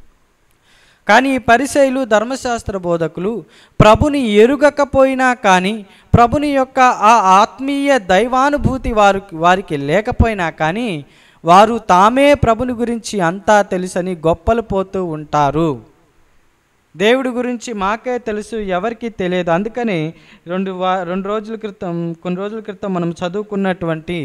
కానీ ఈ పరిసయ్యులు ధర్మశాస్త్ర బోధకులు ప్రభుని ఎరుగకపోయినా కానీ ప్రభుని యొక్క ఆ ఆత్మీయ దైవానుభూతి వారు వారికి లేకపోయినా కానీ వారు తామే ప్రభుని గురించి అంతా తెలుసని గొప్పలు పోతూ ఉంటారు. దేవుడి గురించి మాకే తెలుసు, ఎవరికి తెలియదు. అందుకని రెండు వా రెండు రోజుల క్రితం కొన్ని రోజుల క్రితం మనం చదువుకున్నటువంటి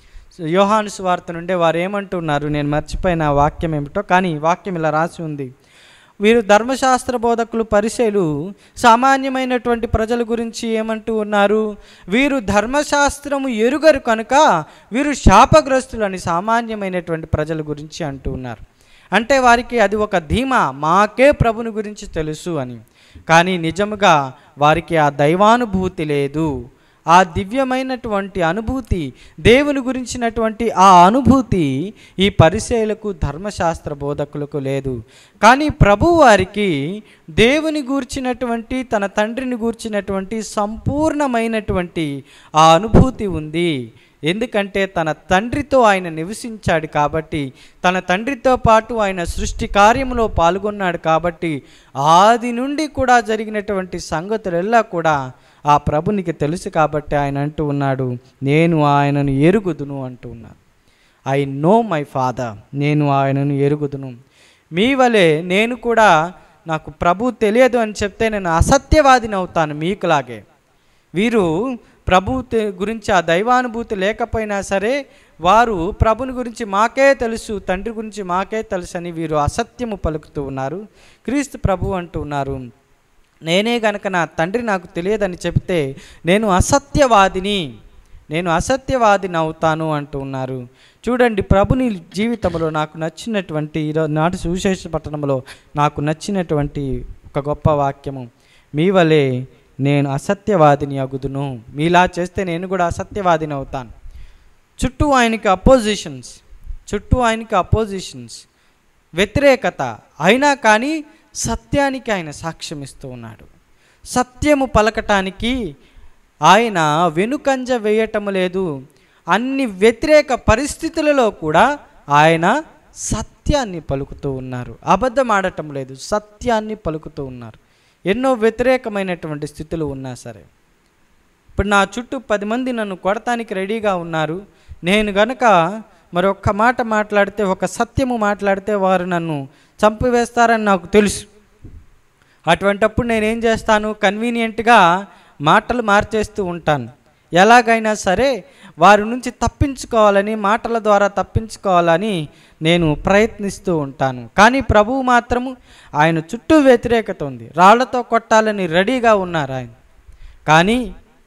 యోహాను సువార్త నుండే వారు ఏమంటున్నారు, నేను మర్చిపోయిన వాక్యం ఏమిటో, కానీ వాక్యం ఇలా రాసి ఉంది. వీరు ధర్మశాస్త్ర బోధకులు పరిసయ్యులు సామాన్యమైనటువంటి ప్రజల గురించి ఏమంటూ ఉన్నారు? వీరు ధర్మశాస్త్రము ఎరుగరు కనుక వీరు శాపగ్రస్తులని సామాన్యమైనటువంటి ప్రజల గురించి అంటూ ఉన్నారు. అంటే వారికి అది ఒక ధీమా, మాకే ప్రభుని గురించి తెలుసు అని. కానీ నిజముగా వారికి ఆ దైవానుభూతి లేదు. ఆ దివ్యమైనటువంటి అనుభూతి, దేవుని గురించినటువంటి ఆ అనుభూతి ఈ పరిసయ్యులకు ధర్మశాస్త్ర బోధకులకు లేదు. కానీ ప్రభు వారికి దేవుని గూర్చినటువంటి తన తండ్రిని గూర్చినటువంటి సంపూర్ణమైనటువంటి ఆ అనుభూతి ఉంది. ఎందుకంటే తన తండ్రితో ఆయన నివసించాడు కాబట్టి, తన తండ్రితో పాటు ఆయన సృష్టి కార్యములో పాల్గొన్నాడు కాబట్టి ఆది నుండి కూడా జరిగినటువంటి సంగతులెల్లా కూడా ఆ ప్రభునికి తెలుసు. కాబట్టి ఆయన అంటూ ఉన్నాడు, నేను ఆయనను ఎరుగుదును అంటూ ఉన్నాడు. ఐ నో మై ఫాదర్, నేను ఆయనను ఎరుగుదును. మీ వలె నేను కూడా నాకు ప్రభు తెలియదు అని చెప్తే నేను అసత్యవాదిని అవుతాను మీకులాగే. వీరు ప్రభు గురించి ఆ దైవానుభూతి లేకపోయినా సరే వారు ప్రభుని గురించి మాకే తెలుసు, తండ్రి గురించి మాకే తెలుసు అని వీరు అసత్యము పలుకుతూ ఉన్నారు. క్రీస్తు ప్రభు అంటూ ఉన్నారు, నేనే గనక నా తండ్రి నాకు తెలియదని చెప్తే నేను అసత్యవాదిని నేను అసత్యవాదిని అవుతాను అంటూ ఉన్నారు. చూడండి, ప్రభుని జీవితంలో నాకు నచ్చినటువంటి ఈరోజు నాటి సువిశేష పట్టణంలో నాకు నచ్చినటువంటి ఒక గొప్ప వాక్యము, మీ వలె నేను అసత్యవాదిని అగుదును. మీలా చేస్తే నేను కూడా అసత్యవాదిని అవుతాను. చుట్టూ ఆయనకి అపోజిషన్స్ చుట్టూ ఆయనకి అపోజిషన్స్ వ్యతిరేకత అయినా కానీ సత్యానికి ఆయన సాక్ష్యం ఇస్తూ ఉన్నాడు. సత్యము పలకటానికి ఆయన వెనుకంజ వేయటం లేదు. అన్ని వ్యతిరేక పరిస్థితులలో కూడా ఆయన సత్యాన్ని పలుకుతూ ఉన్నారు. అబద్ధం ఆడటం లేదు, సత్యాన్ని పలుకుతూ ఉన్నారు. ఎన్నో వ్యతిరేకమైనటువంటి స్థితులు ఉన్నా సరే, ఇప్పుడు నా చుట్టూ పది మంది నన్ను కొడటానికి రెడీగా ఉన్నారు. నేను గనక మరొక్క మాట మాట్లాడితే, ఒక సత్యము మాట్లాడితే వారు నన్ను చంపివేస్తారని నాకు తెలుసు. అటువంటప్పుడు నేనేం చేస్తాను? కన్వీనియంట్గా మాటలు మార్చేస్తూ ఉంటాను. ఎలాగైనా సరే వారి నుంచి తప్పించుకోవాలని, మాటల ద్వారా తప్పించుకోవాలని నేను ప్రయత్నిస్తూ ఉంటాను. కానీ ప్రభువు మాత్రము ఆయన చుట్టూ వ్యతిరేకత ఉంది, రాళ్లతో కొట్టాలని రెడీగా ఉన్నారు ఆయన. కానీ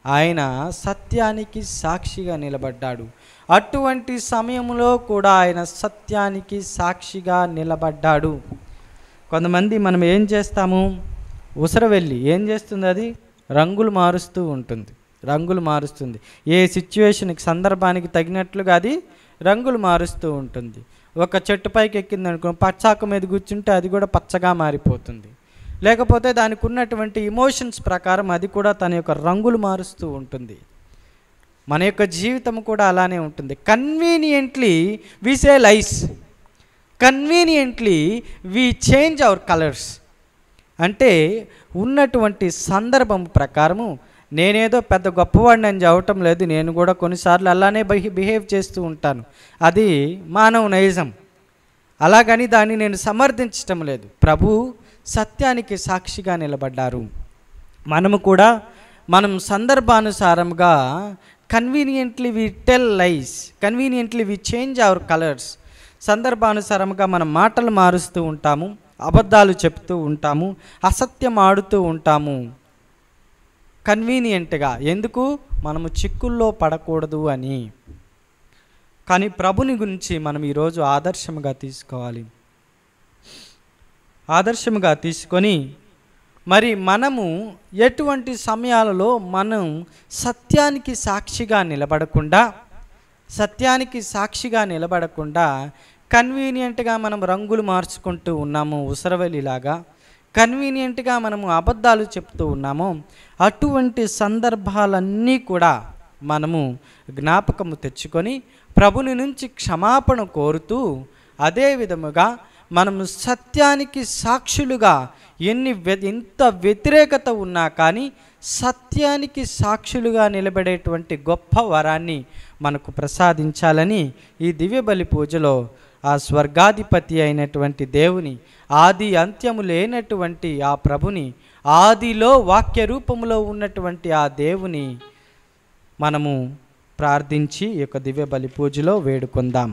ఆయన సత్యానికి సాక్షిగా నిలబడ్డాడు. అటువంటి సమయంలో కూడా ఆయన సత్యానికి సాక్షిగా నిలబడ్డాడు. కొంతమంది మనం ఏం చేస్తాము, ఉసరవెల్లి ఏం చేస్తుంది, అది రంగులు మారుస్తూ ఉంటుంది, రంగులు మారుస్తుంది. ఏ సిచ్యువేషన్కి సందర్భానికి తగినట్లుగా అది రంగులు మారుస్తూ ఉంటుంది. ఒక చెట్టు పైకి ఎక్కింది అనుకో, పచ్చాకు మీద కూర్చుంటే అది కూడా పచ్చగా మారిపోతుంది. లేకపోతే దానికి ఉన్నటువంటి ఇమోషన్స్ ప్రకారం అది కూడా తన యొక్క రంగులు మారుస్తూ ఉంటుంది. మన యొక్క జీవితం కూడా అలానే ఉంటుంది. Conveniently we say lies, conveniently we change our colours. అంటే ఉన్నటువంటి సందర్భం ప్రకారము నేనేదో పెద్ద గొప్పవాడిని అని చెప్పటం లేదు, నేను కూడా కొన్నిసార్లు అలానే బిహే బిహేవ్ చేస్తూ ఉంటాను. అది మానవ నైజం. అలాగని దాన్ని నేను సమర్థించటం లేదు. ప్రభు సత్యానికి సాక్షిగా నిలబడ్డారు. మనము కూడా మనం సందర్భానుసారంగా conveniently we tell lies, conveniently we change our colours. సందర్భానుసారంగా మనం మాటలు మారుస్తూ ఉంటాము, అబద్ధాలు చెప్తూ ఉంటాము, అసత్యం ఆడుతూ ఉంటాము కన్వీనియంట్గా. ఎందుకు? మనము చిక్కుల్లో పడకూడదు అని. కానీ ప్రభుని గురించి మనం ఈరోజు ఆదర్శముగా తీసుకోవాలి. ఆదర్శముగా తీసుకొని మరి మనము ఎటువంటి సమయాలలో మనం సత్యానికి సాక్షిగా నిలబడకుండా సత్యానికి సాక్షిగా నిలబడకుండా కన్వీనియంట్గా మనం రంగులు మార్చుకుంటూ ఉన్నాము, ఉసరవెల్లిలాగా కన్వీనియంట్గా మనము అబద్ధాలు చెప్తూ ఉన్నాము. అటువంటి సందర్భాలన్నీ కూడా మనము జ్ఞాపకము తెచ్చుకొని ప్రభుని నుంచి క్షమాపణ కోరుతూ, అదే విధముగా మనము సత్యానికి సాక్షులుగా ఎన్ని ఎంత వ్యతిరేకత ఉన్నా కానీ సత్యానికి సాక్షులుగా నిలబడేటువంటి గొప్ప వరాన్ని మనకు ప్రసాదించాలని ఈ దివ్య బలి పూజలో ఆ స్వర్గాధిపతి అయినటువంటి దేవుని, ఆది అంత్యము లేనటువంటి ఆ ప్రభుని, ఆదిలో వాక్య రూపములో ఉన్నటువంటి ఆ దేవుని మనము ప్రార్థించి ఈ యొక్క దివ్య బలి పూజలో వేడుకొందాం.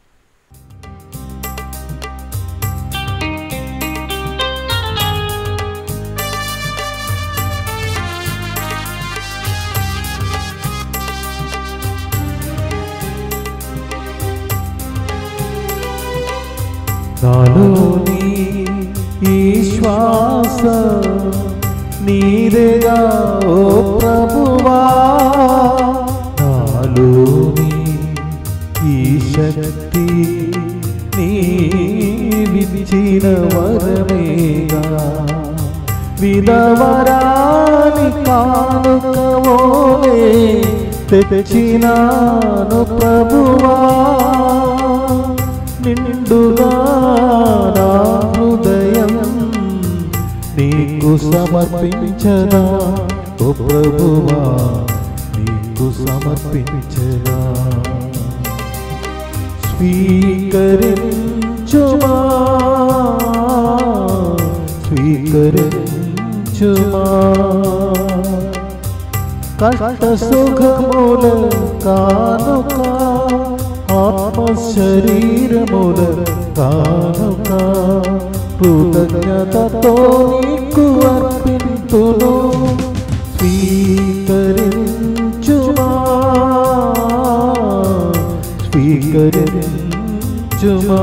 నాలోని ఈ శ్వాస నీదేగా ఓ ప్రభువా, నాలోని ఈ శక్తి నీవిచ్చిన వరమేగా, విధవరాని కానుకవోలే తెచ్చినాను ప్రభువా, నిండుగా నా హృదయం నీకు సమర్పించదా ఓ ప్రభువా, నీకు సమర్పించదా. స్వీకరించుమా స్వీకరించుమా, కష్ట సుఖముల కానుక ఆత్మ శరీరముల కానుక, కృతజ్ఞతతో నీకు అర్పింతును. స్వీకరించుమా స్వీకరించుమా.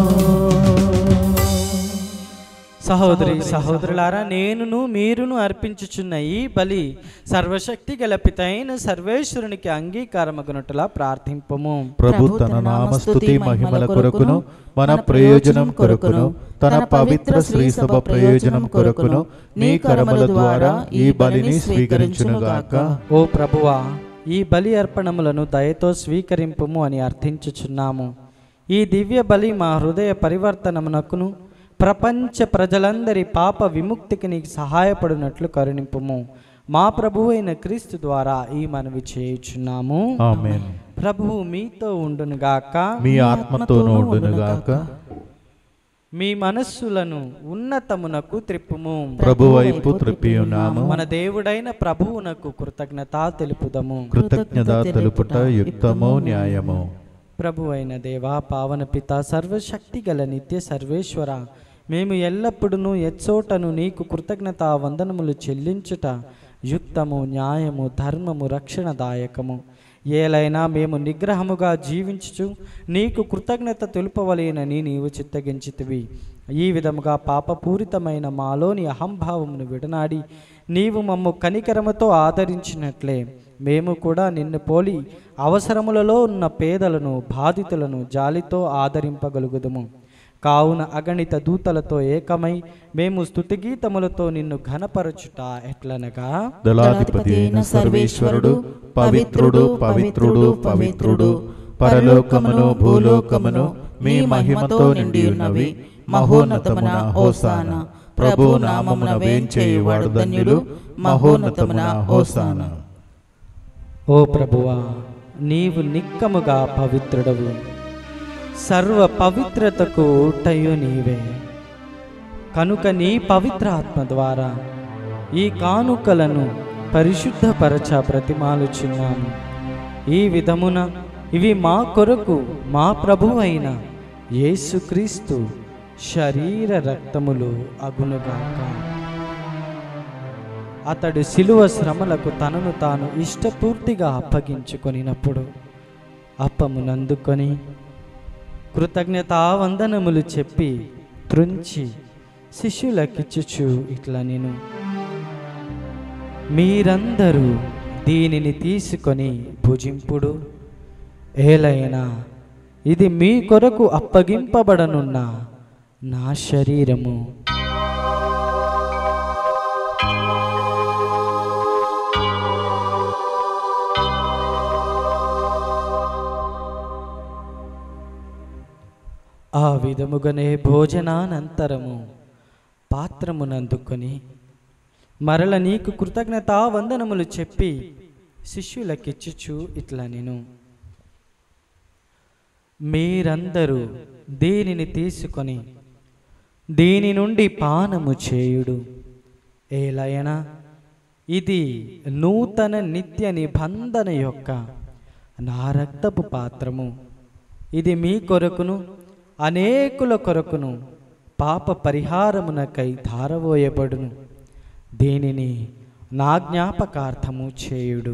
సహోదరి సహోదరులారా, నేనును మీరును అర్పించుచున్న ఈ బలి సర్వశక్తి గల పితైన సర్వేశ్వరునికి అంగీకారమగునట్లా ప్రార్థింపము. ప్రభు తన నామస్తుతి మహిమల కొరకును మన ప్రయోజనం కొరకును తన పవిత్ర శ్రీ సభ ప్రయోజనం కొరకును నీ కర్మల ద్వారా ఈ బలిని స్వీకరించునుగాక. ఓ ప్రభువా, ఈ బలి అర్పణములను దయతో స్వీకరింపుము అని అర్థించుచున్నాము. ఈ దివ్య బలి మా హృదయ పరివర్తనమునకును ప్రపంచ ప్రజలందరి పాప విముక్తికి నీకు సహాయపడినట్లు కరుణింపుము. మా ప్రభువు అయిన క్రీస్తు ద్వారా ఈ మనవి చేయుచున్నాము. ఆమేన్. ప్రభువు మీతో ఉండునుగాక, మీ ఆత్మతోనూ ఉండునుగాక. మీ మనస్సులను ఉన్నతమునకు త్రిప్పుము. ప్రభు వైపు త్రిప్పి ఉన్నాము. మన దేవుడైన ప్రభువునకు కృతజ్ఞత తెలుపుదము. కృతజ్ఞత తెలుపుట యుక్తము న్యాయము. ప్రభు అయిన దేవా, పావన పిత, సర్వశక్తి గల నిత్య సర్వేశ్వర, మేము ఎల్లప్పుడూ ఎచ్చోటను నీకు కృతజ్ఞత వందనములు చెల్లించుట యుక్తము, న్యాయము, ధర్మము, రక్షణదాయకము. ఏలైనా మేము నిగ్రహముగా జీవించుచు నీకు కృతజ్ఞత తెలుపవలేనని నీవు చిత్తగించితివి. ఈ విధముగా పాపపూరితమైన మాలోని అహంభావమును విడనాడి నీవు మమ్ము కనికరముతో ఆదరించినట్లే మేము కూడా నిన్ను పోలి అవసరములలో ఉన్న పేదలను, బాధితులను జాలితో ఆదరింపగలుగుదుము. కావున అగణిత దూతలతో ఏకమై మేము స్తుతిగీతములతో నిన్ను ఘనపరచుట ఎట్లనగా, దళాధిపతి అయిన సర్వేశ్వరుడు పవిత్రుడు పవిత్రుడు పవిత్రుడు, పరలోకమును భూలోకమును మీ మహిమతో నిండి ఉన్నవి. మహోన్నతమున హోసాన. ప్రభు నామమున వేంచేయువాడు ధన్యుడు. మహోన్నతమున హోసాన. ఓ ప్రభువా, నీవు నిక్కముగా పవిత్రుడవు, సర్వ పవిత్రతకు ఊటయు నీవే. కనుక నీ పవిత్ర ఆత్మ ద్వారా ఈ కానుకలను పరిశుద్ధపరచ ప్రతిమాలుచున్నాము. ఈ విధమున ఇవి మా కొరకు మా ప్రభువు అయిన యేసుక్రీస్తు శరీర రక్తములు అగునుగాక. అతడు శిలువ శ్రమలకు తనను తాను ఇష్టపూర్తిగా అప్పగించుకొనినప్పుడు అప్పమునందుకొని కృతజ్ఞతావందనములు చెప్పి త్రుంచి శిష్యులకిచ్చుచు ఇట్లా నేను, మీరందరూ దీనిని తీసుకొని భుజింపుడు. ఏలైనా ఇది మీ కొరకు అప్పగింపబడనున్న నా శరీరము. ఆ విధముగానే భోజనానంతరము పాత్రమునందుకొని మరల నీకు కృతజ్ఞతా వందనములు చెప్పి శిష్యులకిచ్చుచు ఇట్లా నేను, మీరందరూ దీనిని తీసుకొని దీని నుండి పానము చేయుడు. ఏలయనా ఇది నూతన నిత్య నిబంధన యొక్క నా రక్తపు పాత్రము. ఇది మీ కొరకును అనేకుల కొరకును పాప పరిహారమునకై ధారవోయబడును. దీనిని నా జ్ఞాపకార్థము చేయుడు.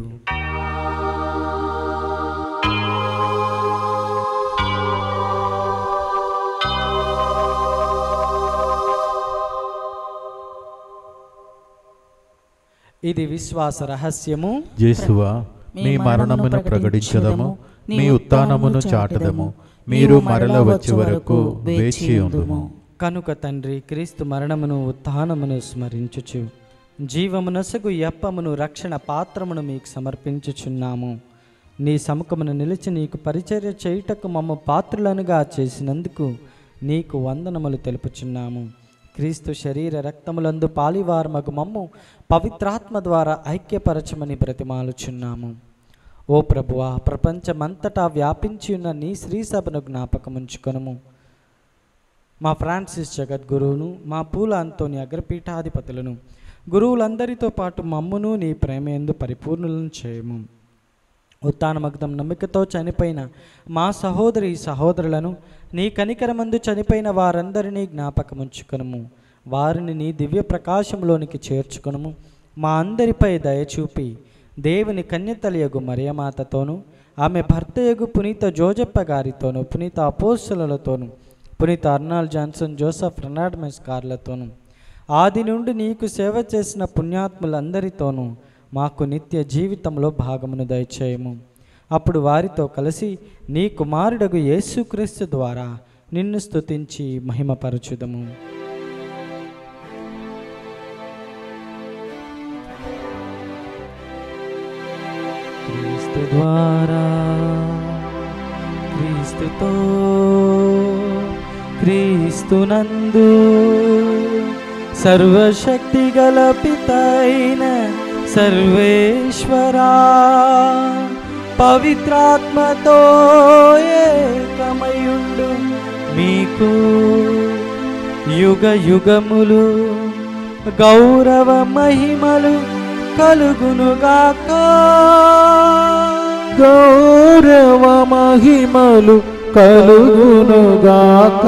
ఇది విశ్వాస రహస్యము. యేసువా, మీ మరణమును ప్రకటించదము, మీ ఉత్థానమును చాటదము. మీరు మరల వచ్చే వరకు వేచి ఉందుము. కనుక తండ్రి, క్రీస్తు మరణమును ఉత్థానమును స్మరించుచు జీవమునసగు యప్పమును రక్షణ పాత్రమును మీకు సమర్పించుచున్నాము. నీ సముఖమును నిలిచి నీకు పరిచర్య చేయుటకు మమ్మ పాత్రులనుగా చేసినందుకు నీకు వందనములు తెలుపుచున్నాము. క్రీస్తు శరీర రక్తములందు పాలివారమగు మమ్ము పవిత్రాత్మ ద్వారా ఐక్యపరచమని బ్రతిమాలుచున్నాము. ఓ ప్రభువా, ప్రపంచమంతటా వ్యాపించి ఉన్న నీ శ్రీ సభను జ్ఞాపకముంచుకొనుము. మా ఫ్రాన్సిస్ జగద్గురువును, మా పూల అంతోని అగ్రపీఠాధిపతులను, గురువులందరితో పాటు మమ్మును నీ ప్రేమయందు పరిపూర్ణులను చేయము. ఉత్థానమగ్ధం నమ్మికతో చనిపోయిన మా సహోదరి సహోదరులను, నీ కనికరమందు చనిపోయిన వారందరినీ జ్ఞాపకముంచుకొనుము. వారిని నీ దివ్య ప్రకాశంలోనికి చేర్చుకొనుము. మా అందరిపై దయచూపి దేవుని కన్యతలియగు మరియమాతతోను, ఆమె భర్తయగు పునీత జోజప్ప గారితోను, పునీత అపోస్తలులతోను, పునీత అర్నాల్డ్ జాన్సన్, జోసెఫ్ రెనార్డ్మెస్ గార్లతోను, ఆది నుండి నీకు సేవ చేసిన పుణ్యాత్ములందరితోనూ మాకు నిత్య జీవితంలో భాగమును దయచేయము. అప్పుడు వారితో కలిసి నీ కుమారుడగు యేసుక్రీస్తు ద్వారా నిన్ను స్తుతించి మహిమపరచుదము. క్రీస్తు ద్వారా, క్రీస్తుతో, క్రీస్తునందు సర్వశక్తి గల పితైన సర్వేశ్వరా, పవిత్రాత్మతో ఏకమయుండు మీకు యుగ యుగములు గౌరవ మహిమలు కలుగునుగాక. గౌరవ మహిమలు కలుగునుగాక.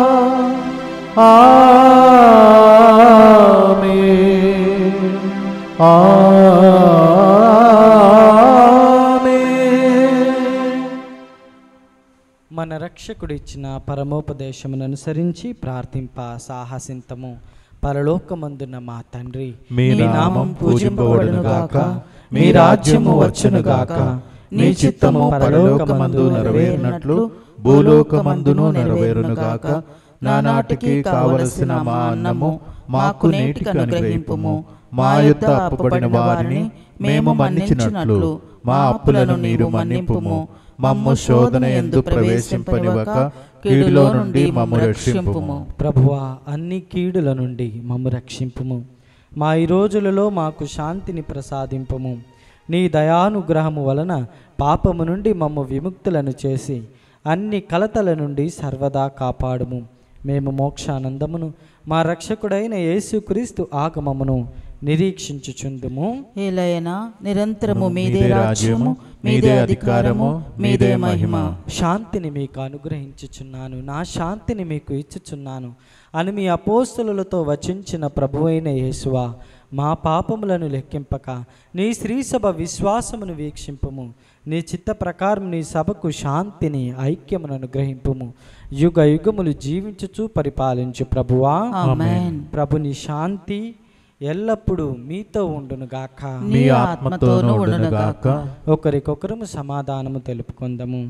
ఆమేన్. ఆమేన్. మన రక్షకుడు ఇచ్చిన పరమోపదేశమును అనుసరించి ప్రార్థింప సాహసింతము. పరలోకమందున్న మా తండ్రి, మీ నామం పూజింపబడును గాక, మీ రాజ్యము వచ్చును గాక, మీ చిత్తము పరలోకమందు నెరవేరినట్లు భూలోకమందును నెరవేరును గాక. నానాటికి కావలసిన మా అన్నము మాకు నేటికి అనుగ్రహింపుము. మా యొద్ద అప్పుపడిన వారిని మేము మన్నించినట్లు మా అప్పులను మీరు మన్నింపుము. మమ్ము శోధన యందు ప్రవేశింపనివ్వక కీడులో నుండి మమ్ము రక్షింపుము. ప్రభువా, అన్ని కీడుల నుండి మమ్ము రక్షింపుము. మా ఈ రోజులలో మాకు శాంతిని ప్రసాదింపుము. నీ దయానుగ్రహము వలన పాపము నుండి మమ్ము విముక్తులను చేసి అన్ని కలతల నుండి సర్వదా కాపాడుము. మేము మోక్షానందమును మా రక్షకుడైన యేసుక్రీస్తు ఆగమమును నిరీక్షించుచుందుము. ఏలయనా నిరంతరము మీదే రాజ్యము, మీదే అధికారము, మీదే మహిమ. శాంతిని మీకు అనుగ్రహించుచున్నాను, నా శాంతిని మీకు ఇచ్చుచున్నాను అని మీ అపోస్తలులతో వచించిన ప్రభువైన యేసువా, మా పాపములను లెక్కింపక నీ శ్రీసభ విశ్వాసమును వీక్షింపుము. నీ చిత్త ప్రకారం నీ సభకు శాంతిని ఐక్యమును అనుగ్రహింపుము. యుగ యుగములు జీవించుచు పరిపాలించు ప్రభువా. ఆమేన్. ప్రభుని శాంతి ఎల్లప్పుడూ మీతో ఉండును గాక, మీ ఆత్మతోనూ ఉండును గాక. ఒకరికొకరము సమాధానము తెలుపుకుందాము.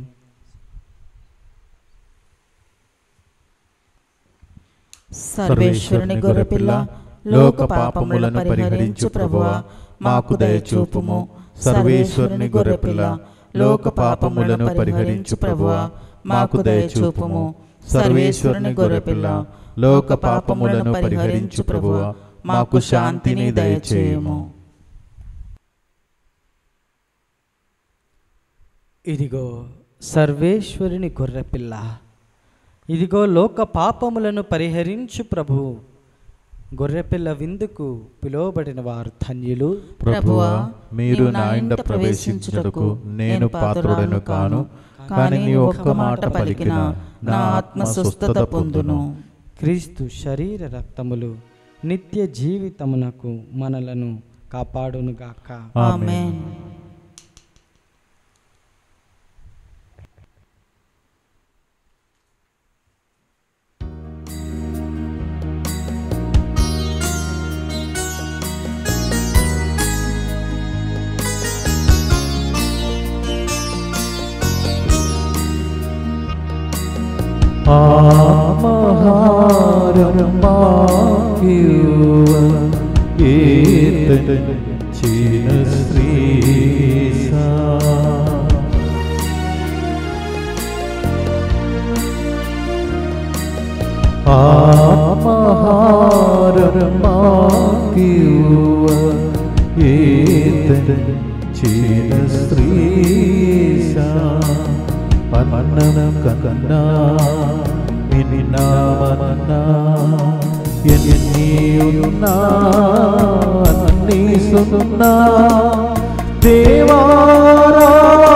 సర్వేశ్వరుని గొర్రెపిల్ల, లోక పాపములను పరిహరించు ప్రభువా, మాకు దయచూపుము. సర్వేశ్వరుని గొర్రెపిల్ల, లోక పాపములను పరిహరించు ప్రభువా, మాకు దయచూపుము. సర్వేశ్వరుని గొర్రెపిల్ల, లోక పాపములను పరిహరించు ప్రభువా, మాకు శాంతిని దయచేయము. ఇదిగో సర్వేశ్వరుని గొర్రెపిల్ల, ఇదిగో లోక పాపములను పరిహరించు ప్రభు. గొర్రెపిల్ల విందుకు పిలువబడిన వారు ధన్యులు. ప్రభువా, మీరు నా ఇంట ప్రవేశించుటకు నేను పాత్రుడను కాను, కానీ నీ ఒక్క మాట పలికిన నా ఆత్మ స్వస్థత పొందును. క్రీస్తు శరీర రక్తములు నిత్య జీవితమునకు మనలను కాపాడునుగాక. ఆమేన్. ആഹാരം മാക്കിയുവ ഏതൻ ചിനശ്രീസാ. ആഹാരം മാക്കിയുവ ഏതൻ ചിനശ്രീസാ. అన్నం కన్నా నిన్నామన్నా ఎన్నియున్నా అన్ని సున్నా దేవారా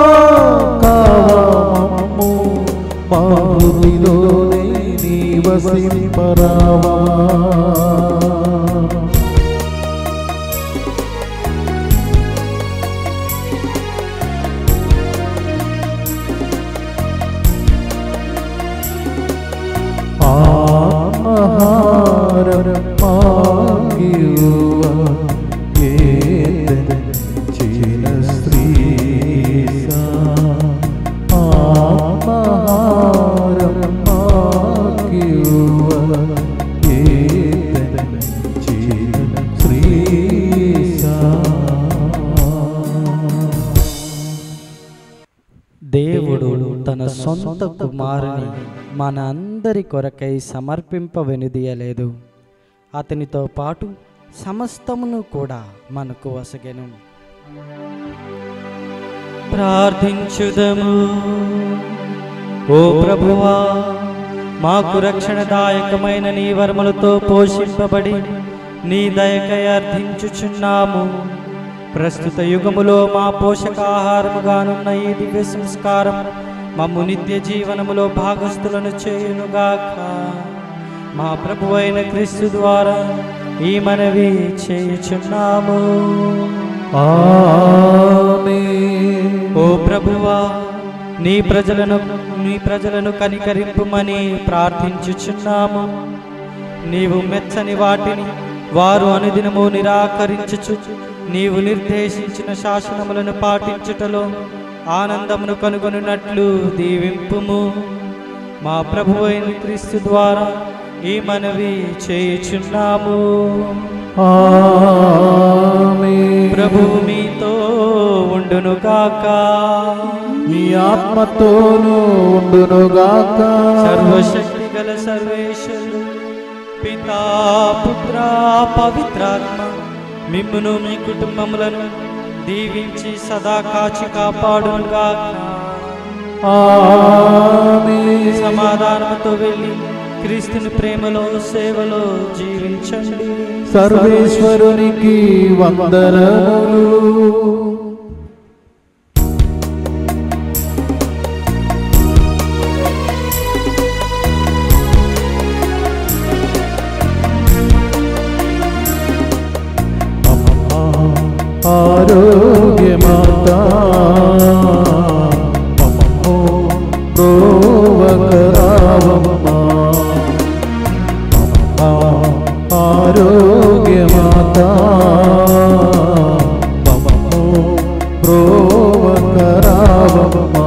కావమమ్ము బాహువిలోనే నీవసింపరావా. ആഹാരം മാകിയുവ ഏതൻ ചിനശ്രീസാ. ആഹാരം മാകിയുവ ഏതൻ ചിനശ്രീസാ. దేవుడు తన సొంత కుమారుని మన అందరి కొరకై సమర్పింపవెనుదీయలేదు. అతనితో పాటు సమస్తమును కూడా మనకు వసగెను. ప్రార్థించుదము. ఓ ప్రభువా, మాకు రక్షణదాయకమైన నీ వరములతో పోషింపబడి నీ దయకై అర్థించుచున్నాము. ప్రస్తుత యుగములో మా పోషకాహారముగానున్న ఈ దివ్య సంస్కారం మమ్ము నిత్య జీవనములో భాగస్థులను చేయునుగాక. మా ప్రభువైన క్రీస్తు ద్వారా ఈ మనవి చేయుచున్నాము. ఆమేన్. ఓ ప్రభువా, నీ ప్రజలను నీ ప్రజలను కనికరింపుమని ప్రార్థించుచున్నాము. నీవు మెచ్చని వాటిని వారు అనుదినము నిరాకరించుచు నీవు నిర్దేశించిన శాసనములను పాటించుటలో ఆనందమును కనుగొనున్నట్లు దీవింపుము. మా ప్రభువు అయిన క్రీస్తు ద్వారా ఈ మనవి చేయుచున్నాము. ఆమేన్. ప్రభువు మీతో ఉండునుగాక. మీ ఆత్మతోనూ ఉండునుగాక. సర్వశక్తి గల సర్వేశ్వరుడు పితా పుత్ర పవిత్రాత్మ మిమ్మును మీ కుటుంబములను దీవించి సదా కాచి కాపాడునుగాక. ఆమేన్. సమాధానముతో వెళ్ళి క్రీస్తుని ప్రేమలో సేవలో జీవించండి. సర్వేశ్వరునికి వందనములు. ఆరోగ్యమాతా మమ్మో ప్రోవకరావమ్మా. ఆరోగ్యమాతా మమ్మో ప్రోవకరావమ్మా.